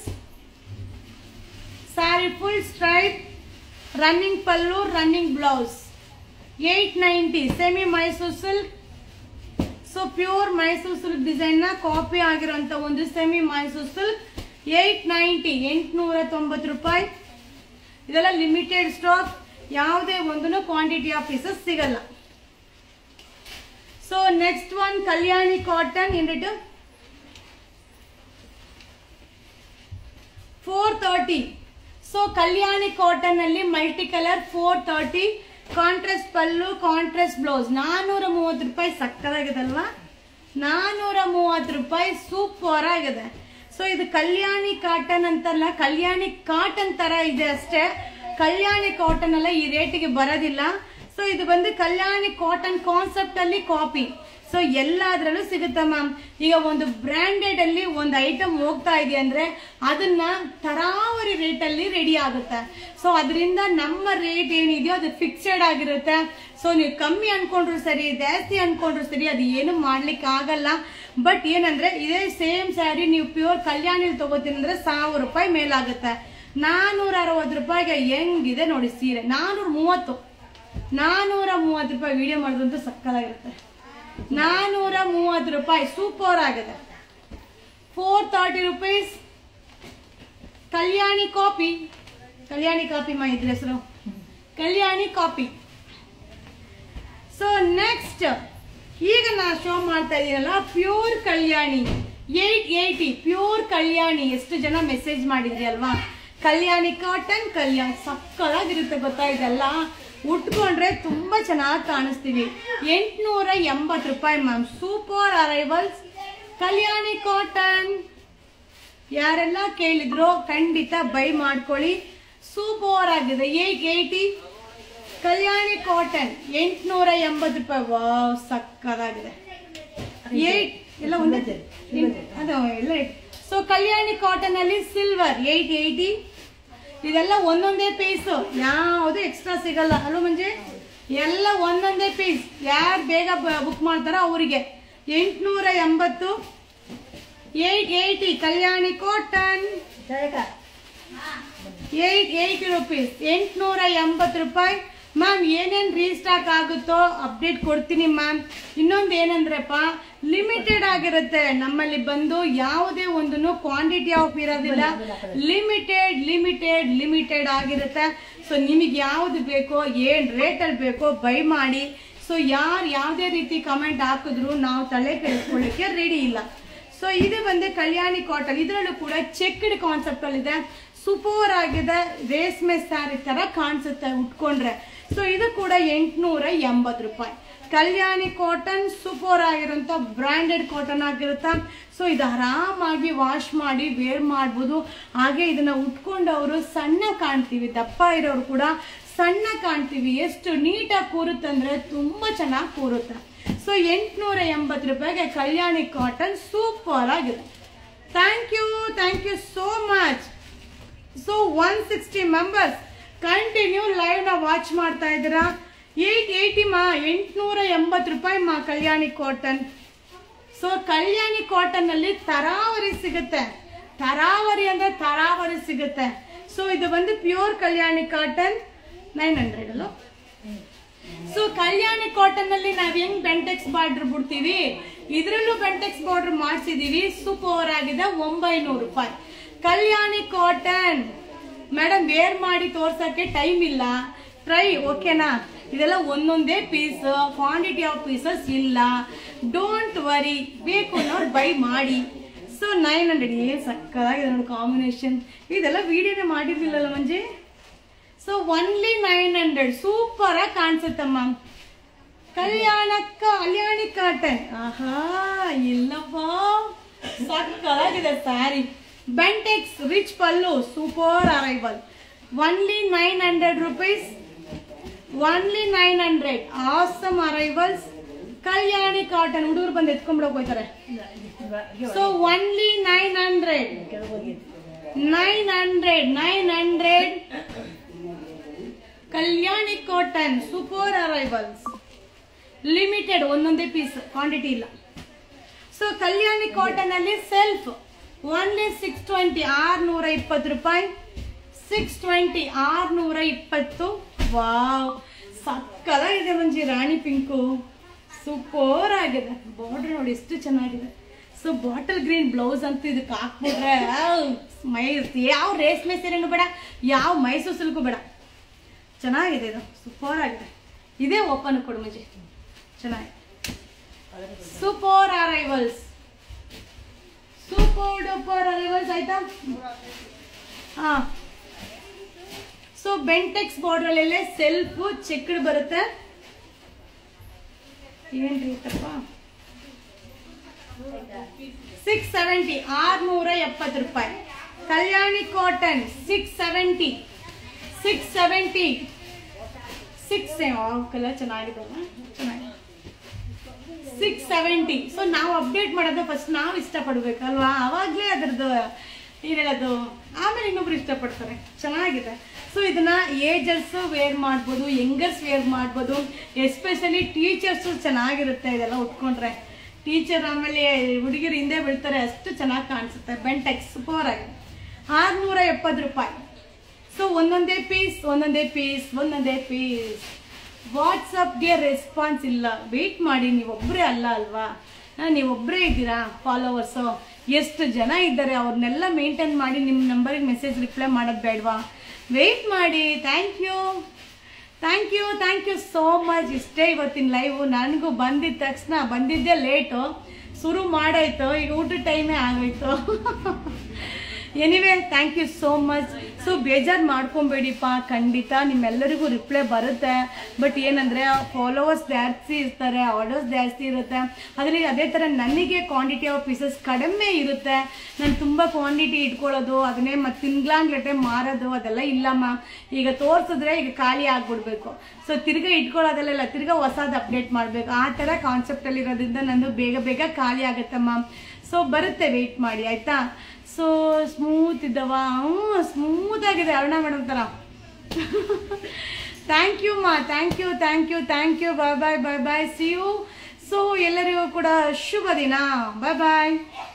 Sari full straight running pallu running blouse. 890 semi Mysore silk. So pure Mysore silk design ನ ಕಾಪಿ ಆಗಿರುವಂತ ಒಂದು ಸೆಮಿ ಮೈಸೂರ್ ಸಿಲ್ಕ್ 890 890 ರೂಪಾಯಿ. ಇದೆಲ್ಲ ಲಿಮಿಟೆಡ್ ಸ್ಟಾಕ್. ಯಾವುದೇ ಒಂದು ಕ್ವಾಂಟಿಟಿ ಆಫ್ ಪೀಸಸ್ ಸಿಗಲ್ಲ. So next one Kalyani cotton in it 430. So Kalyani cotton ಅಲ್ಲಿ multi colour 430 contrast pallu contrast blouse 430 ರೂಪಾಯಿ. ಸಕ್ಕದಾಗಿದೆ ಅಲ್ವಾ? 430 ರೂಪಾಯಿ. ಸೂಪರ್ ಆಗಿದೆ. ಸೊ ಇದು ಕಲ್ಯಾಣಿ ಕಾಟನ್ ಅಂತಲ್ಲ, ಕಲ್ಯಾಣಿ ಕಾಟನ್ ತರ ಇದೆ ಅಷ್ಟೇ. ಕಲ್ಯಾಣಿ ಕಾಟನ್ ಅಲ್ಲ, ಈ ರೇಟಿಗೆ ಬರೋದಿಲ್ಲ. ಸೊ ಇದು ಬಂದು ಕಲ್ಯಾಣಿ ಕಾಟನ್ ಕಾನ್ಸೆಪ್ಟ್ ಅಲ್ಲಿ ಕಾಪಿ. ಸೊ ಎಲ್ಲಾದ್ರಲ್ಲೂ ಸಿಗುತ್ತೆ ಮ್ಯಾಮ್. ಈಗ ಒಂದು ಬ್ರಾಂಡೆಡ್ ಅಲ್ಲಿ ಒಂದು ಐಟಮ್ ಹೋಗ್ತಾ ಇದೆ ಅಂದ್ರೆ ಅದನ್ನ ತರಾವರಿ ರೇಟ್ ಅಲ್ಲಿ ರೆಡಿ ಆಗುತ್ತೆ. ಸೊ ಅದರಿಂದ ನಮ್ಮ ರೇಟ್ ಏನಿದೆಯೋ ಅದು ಫಿಕ್ಸೆಡ್ ಆಗಿರುತ್ತೆ. ಸೊ ನೀವು ಕಮ್ಮಿ ಅನ್ಕೊಂಡ್ರು ಸರಿ, ಜಾಸ್ತಿ ಅನ್ಕೊಂಡ್ರು ಸರಿ, ಅದು ಏನು ಮಾಡ್ಲಿಕ್ಕೆ ಆಗಲ್ಲ. ಬಟ್ ಏನಂದ್ರೆ ಇದೇ ಸೇಮ್ ಸ್ಯಾರಿ ನೀವು ಪ್ಯೂರ್ ಕಲ್ಯಾಣಿಲಿ ತಗೋತೀನಿ ಅಂದ್ರೆ 1000 ರೂಪಾಯಿ ಮೇಲಾಗುತ್ತೆ. 460 ರೂಪಾಯಿಗೆ ಹೆಂಗಿದೆ ನೋಡಿ ಸೀರೆ. 430 ರೂಪಾಯಿ. ವಿಡಿಯೋ ಮಾಡಿದಂತೂ ಸಕ್ಕಲಾಗಿರುತ್ತೆ. 430 ರೂಪಾಯಿ. ಸೂಪರ್ ಆಗಿದೆ. 430 rupees. Kalyani copy. Kalyani copy ಮಾ ಇದ್ರ ಹೆಸರು ಕಲ್ಯಾಣಿ ಕಾಪಿ. ಸೊ ನೆಕ್ಸ್ಟ್ ಈಗ ನಾ ಶೋ ಮಾಡ್ತಾ ಇದೀನಲ್ಲ ಪ್ಯೂರ್ ಕಲ್ಯಾಣಿ 880 ಪ್ಯೂರ್ ಕಲ್ಯಾಣಿ. ಎಷ್ಟು ಜನ ಮೆಸೇಜ್ ಮಾಡಿದ್ರಿ ಅಲ್ವಾ? ಕಲ್ಯಾಣಿ ಕಾಟನ್ ಕಲ್ಯಾಣಿ ಸಕ್ಕದಾಗಿರುತ್ತೆ ಗೊತ್ತಾ. ಇದೆಲ್ಲ ಉಟ್ಕೊಂಡ್ರೆ ತುಂಬಾ ಚೆನ್ನಾಗಿ ಕಾಣಿಸ್ತೀವಿ. 880 ರೂಪಾಯಿ ma'am. Super arrivals. Kalyani cotton ಯಾರೆಲ್ಲ ಕೇಳಿದ್ರು ಖಂಡಿತ ಬೈ ಮಾಡ್ಕೊಳ್ಳಿ. ಸೂಪರ್ ಆಗಿದೆ. 880 ಕಲ್ಯಾಣಿ ಕಾಟನ್ 880 ರೂಪಾಯಿ. ವಾವ್ ಸಕ್ಕದಾಗಿದೆ. ಎಲ್ಲ ಒಂದೇ ಅದು ಎಲ್ಲ. ಸೊ ಕಲ್ಯಾಣಿ ಕಾಟನ್ ಅಲ್ಲಿ ಸಿಲ್ವರ್ 880. ಇದೆಲ್ಲ ಒಂದೊಂದೇ ಪೀಸ್, ಯಾವುದು ಎಕ್ಸ್ಟ್ರಾ ಸಿಗಲ್ಲ ಅಲ್ವ ಮಂಜೆ? ಎಲ್ಲ ಒಂದೊಂದೇ ಪೀಸ್. ಯಾರು ಬೇಗ ಬುಕ್ ಮಾಡ್ತಾರೋ ಅವರಿಗೆ 880. 880 ಕಲ್ಯಾಣಿ ಕಾಟನ್ 880 rupees. 880 ರೂಪಾಯಿ ಮ್ಯಾಮ್. ಏನೇನ್ ರೀಸ್ಟಾಕ್ ಆಗುತ್ತೋ ಅಪ್ಡೇಟ್ ಕೊಡ್ತೀನಿ ಮ್ಯಾಮ್. ಇನ್ನೊಂದು ಏನಂದ್ರಪ್ಪ, ಲಿಮಿಟೆಡ್ ಆಗಿರುತ್ತೆ ನಮ್ಮಲ್ಲಿ ಬಂದು ಯಾವುದೇ ಒಂದು ಕ್ವಾಂಟಿಟಿ ಆಫ್ ಇರೋದಿಲ್ಲ. ಲಿಮಿಟೆಡ್ ಆಗಿರುತ್ತೆ. ಸೊ ನಿಮಗೆ ಯಾವ್ದು ಬೇಕೋ ಏನ್ ರೇಟ್ ಅಲ್ಲಿ ಬೇಕೋ ಬೈ ಮಾಡಿ. ಸೊ ಯಾರು ಯಾವುದೇ ರೀತಿ ಕಮೆಂಟ್ ಹಾಕಿದ್ರು ನಾವು ತಲೆ ಕೆಡಿಸ್ಕೊಳ್ಳಿಕ್ಕೆ ರೆಡಿ ಇಲ್ಲ. ಸೊ ಇದು ಬಂದು ಕಲ್ಯಾಣಿ ಕಾಟನ್. ಇದರಲ್ಲೂ ಕೂಡ ಚೆಕ್ಡ್ ಕಾನ್ಸೆಪ್ಟ್ ಅಲ್ಲಿ ಇದೆ. ಸೂಪರ್ ಆಗಿದೆ, ರೇಷ್ಮೆ ಸ್ಯಾರಿ ತರ ಕಾಣಿಸುತ್ತೆ ಉಟ್ಕೊಂಡ್ರೆ. ಸೊ ಇದು ಕೂಡ 880 ರೂಪಾಯಿ. ಕಲ್ಯಾಣಿ ಕಾಟನ್ ಸೂಪರ್ ಆಗಿರೋಂಥ ಬ್ರ್ಯಾಂಡೆಡ್ ಕಾಟನ್ ಆಗಿರುತ್ತೆ. ಸೊ ಇದು ಆರಾಮಾಗಿ ವಾಶ್ ಮಾಡಿ ವೇರ್ ಮಾಡ್ಬೋದು. ಹಾಗೆ ಇದನ್ನ ಉಟ್ಕೊಂಡವರು ಸಣ್ಣ ಕಾಣ್ತೀವಿ, ದಪ್ಪ ಇರೋರು ಕೂಡ ಸಣ್ಣ ಕಾಣ್ತೀವಿ. ಎಷ್ಟು ನೀಟಾಗಿ ಕೂರುತ್ತೆ ಅಂದ್ರೆ ತುಂಬಾ ಚೆನ್ನಾಗಿ ಕೂರುತ್ತೆ. ಸೊ 880 ರೂಪಾಯಿಗೆ ಕಲ್ಯಾಣಿ ಕಾಟನ್ ಸೂಪರ್ ಆಗಿದೆ. Thank you so much. So 160 members continue live ನ ವಾಚ್ ಮಾಡ್ತಾ ಇದ್ದೀರಾ. 880 ಮಾ, 880 ರೂಪಾಯಿ ಮಾ Kalyani cotton. So Kalyani cotton ಅಲ್ಲಿ ತರಾವರಿ ಸಿಗುತ್ತೆ, ತರಾವರಿ ಅಂದ್ರೆ ತರಾವರಿ ಸಿಗುತ್ತೆ. ಸೊ ಇದು ಬಂದು ಪ್ಯೂರ್ ಕಲ್ಯಾಣಿ ಕಾಟನ್ 900 ಅಲ್ಲ. ಸೊ ಕಲ್ಯಾಣಿ ಕಾಟನ್ ಅಲ್ಲಿ ನಾವ್ ಹೆಂಗ್ ಬೆಂಟೆಕ್ಸ್ ಬಾರ್ಡರ್ ಬಿಡ್ತೀವಿ, ಇದ್ರಲ್ಲೂ ಬೆಂಟೆಕ್ಸ್ ಬಾರ್ಡರ್ ಮಾಡಿಸಿದೀವಿ. ಸೂಪರ್ ಆಗಿದೆ, 900 ರೂಪಾಯಿ ಕಲ್ಯಾಣಿ ಕಾಟನ್. ಮೇಡಮ್ ವೇರ್ ಮಾಡಿ ತೋರ್ಸಕ್ಕೆ ಟೈಮ್ ಇಲ್ಲ, ಟ್ರೈ ಓಕೆನಾ. ಇದೆಲ್ಲ ಒಂದೊಂದೇ ಪೀಸ್, ಕ್ವಾಂಟಿಟಿ ಆಫ್ ಪೀಸಸ್ ಇಲ್ಲ. ಡೋಂಟ್ ವರಿ, ಬೇಕು ಅನ್ನೋರು ಬೈ ಮಾಡಿ. ಸೊ 900 ಸಕ್ಕದಾಗಿದೆ ನೋಡಿ ಕಾಂಬಿನೇಷನ್. ಇದೆಲ್ಲ ವಿಡಿಯೋನೇ ಮಾಡಿರ್ಲಿಲ್ಲಲ್ಲ ಮಂಜಿ. ಸೊ ಓನ್ಲಿ 900 ಸೂಪರ್ ಆಗಿ ಕಾಣಿಸುತ್ತಮ್ಮ. ಕಲ್ಯಾಣಿ ಕಾಟನ್, ಆಹಾ ಇಲ್ಲಪ್ಪ ಸಕ್ಕದಾಗಿದೆ ಸ್ಯಾರಿ. Bentex rich pallu, super arrival. Only 900 rupees, only 900. Awesome arrivals. Kalyani cotton ಹುಡುಗರು ಬಂದು ಎತ್ಕೊಂಡ್ಬಿಡಕ್ ಹೋಯ್ತಾರೆ. So only 900 Kalyani cotton super arrivals. Limited, ಒಂದೊಂದೇ ಪೀಸ್, ಕ್ವಾಂಟಿಟಿ ಇಲ್ಲ. ಸೊ ಕಲ್ಯಾಣಿ ಕಾಟನ್ ಅಲ್ಲಿ ಸೆಲ್ಫ್ ಓನ್ಲಿ 620, 620 ರೂಪಾಯಿ. 620, 620. ವಾವ್ ಸಕ್ಕದಾಗಿದೆ ಮಂಜಿ. ರಾಣಿ ಪಿಂಕು ಸೂಪರ್ ಆಗಿದೆ. ಬಾರ್ಡರ್ ನೋಡಿ ಎಷ್ಟು ಚೆನ್ನಾಗಿದೆ. ಸೊ ಬಾಟಲ್ ಗ್ರೀನ್ ಬ್ಲೌಸ್ ಅಂತ ಇದಕ್ಕೆ ಹಾಕ್ಬಿಟ್ರೆ ಯಾವ ರೇಷ್ಮೆ ಸೀರೆನೂ ಬೇಡ, ಯಾವ ಮೈಸೂರು ಸಿಲ್ಕು ಬೇಡ. ಚೆನ್ನಾಗಿದೆ, ಇದು ಸೂಪರ್ ಆಗಿದೆ. ಇದೇ ಓಪನ್ ಕೊಡು ಮಂಜಿ, ಚೆನ್ನಾಗಿದೆ. Super arrivals, super duper arrivals ಆಯ್ತಾ. ಹಾ ಸೊ ಬೆಂಟೆಕ್ಸ್ ಬಾರ್ಡರ್ ಅಲ್ಲೇ ಸೆಲ್ಫ್ ಚೆಕ್ಡ್ ಬರುತ್ತೆ. ಏನ್ರಿ ತಪ್ಪ 670, 670 ರೂಪಾಯಿ. ಕಲ್ಯಾಣಿ ಕಾಟನ್ 670, 670. ಕಲರ್ ಚೆನ್ನಾಗಿದೆ, ಚೆನ್ನಾಗಿದೆ. 670. ಸೊ ನಾವು ಅಪ್ಡೇಟ್ ಮಾಡೋದು ಫಸ್ಟ್ ನಾವು ಇಷ್ಟಪಡ್ಬೇಕಲ್ವಾ, ಅವಾಗ್ಲೇ ಅದ್ರದ್ದು ಏನೇಳೋದು, ಆಮೇಲೆ ಇನ್ನೊಬ್ರು ಇಷ್ಟಪಡ್ತಾರೆ. ಚೆನ್ನಾಗಿದೆ. ಸೊ ಇದನ್ನ ಏಜರ್ಸ್ ವೇರ್ ಮಾಡ್ಬೋದು, ಯಂಗರ್ಸ್ ವೇರ್ ಮಾಡ್ಬೋದು. ಎಸ್ಪೆಷಲಿ ಟೀಚರ್ಸು ಚೆನ್ನಾಗಿರುತ್ತೆ ಇದೆಲ್ಲ ಉಟ್ಕೊಂಡ್ರೆ. ಟೀಚರ್ ಆಮೇಲೆ ಹುಡುಗಿರು ಹಿಂದೆ ಬೀಳ್ತಾರೆ, ಅಷ್ಟು ಚೆನ್ನಾಗಿ ಕಾಣಿಸುತ್ತೆ. ಬೆಂಟೆಕ್ಸ್ ಸೂಪರ್ ಆಗಿದೆ. 670 ರೂಪಾಯಿ. ಸೊ ಒಂದೊಂದೇ ಪೀಸ್. ವಾಟ್ಸಪ್ಗೆ ರೆಸ್ಪಾನ್ಸ್ ಇಲ್ಲ, ವೆಯ್ಟ್ ಮಾಡಿ. ನೀವೊಬ್ಬರೇ ಅಲ್ಲ ಅಲ್ವಾ, ನೀವೊಬ್ಬರೇ ಇದ್ದೀರಾ ಫಾಲೋವರ್ಸು. ಎಷ್ಟು ಜನ ಇದ್ದಾರೆ ಅವ್ರನ್ನೆಲ್ಲ ಮೇಂಟೈನ್ ಮಾಡಿ ನಿಮ್ಮ ನಂಬರಿಗೆ ಮೆಸೇಜ್ ರಿಪ್ಲೈ ಮಾಡೋದು ಬೇಡವಾ? ವೆಯ್ಟ್ ಮಾಡಿ. Thank you so much. ಇಷ್ಟೇ ಇವತ್ತಿನ ಲೈವ್. ನನಗೂ ಬಂದಿದ್ದ ತಕ್ಷಣ, ಬಂದಿದ್ದೇ ಲೇಟು, ಶುರು ಮಾಡಾಯ್ತು, ಈಗ ಊಟದ ಟೈಮೇ ಆಗೋಯ್ತು. Anyway thank you so much. So ಬೇಜಾರು ಮಾಡ್ಕೊಬೇಡಿಪ್ಪ, ಖಂಡಿತ ನಿಮ್ಮೆಲ್ಲರಿಗೂ ರಿಪ್ಲೈ ಬರುತ್ತೆ. ಬಟ್ ಏನಂದರೆ ಫಾಲೋವರ್ಸ್ ಜಾಸ್ತಿ ಇರ್ತಾರೆ, ಆರ್ಡರ್ಸ್ ಜಾಸ್ತಿ ಇರುತ್ತೆ. ಅದರಲ್ಲಿ ಅದೇ ಥರ ನನಗೆ ಕ್ವಾಂಟಿಟಿ ಆಫ್ ಪೀಸಸ್ ಕಡಿಮೆ ಇರುತ್ತೆ. ನಾನು ತುಂಬ ಕ್ವಾಂಟಿಟಿ ಇಟ್ಕೊಳ್ಳೋದು, ಅದನ್ನೇ ಮತ್ತು ತಿಂಗ್ಳಾಂಗ್ಲಟೆ ಮಾರೋದು ಅದೆಲ್ಲ ಇಲ್ಲಮ್ಮ. ಈಗ ತೋರಿಸಿದ್ರೆ ಈಗ ಖಾಲಿ ಆಗ್ಬಿಡ್ಬೇಕು. ಸೊ ತಿರ್ಗಾ ಇಟ್ಕೊಳ್ಳೋದಲ್ಲ, ತಿರ್ಗಾ ಹೊಸದು ಅಪ್ಡೇಟ್ ಮಾಡಬೇಕು. ಆ ಥರ ಕಾನ್ಸೆಪ್ಟಲ್ಲಿ ಇರೋದ್ರಿಂದ ನಂದು ಬೇಗ ಬೇಗ ಆಗುತ್ತಮ್ಮ. ಸೊ ಬರುತ್ತೆ, ವೆಯ್ಟ್ ಮಾಡಿ ಆಯಿತಾ. ಸೊ ಸ್ಮೂತ್ ಇದ್ದವ, ಸ್ಮೂತ್ ಆಗಿದೆ ಅರುಣಾ ಮೇಡಮ್ ಥರ. ಥ್ಯಾಂಕ್ ಯು ಮಾ, thank you. Bye see you. So ಎಲ್ಲರಿಗೂ ಕೂಡ ಶುಭ ದಿನ. ಬಾಯ್.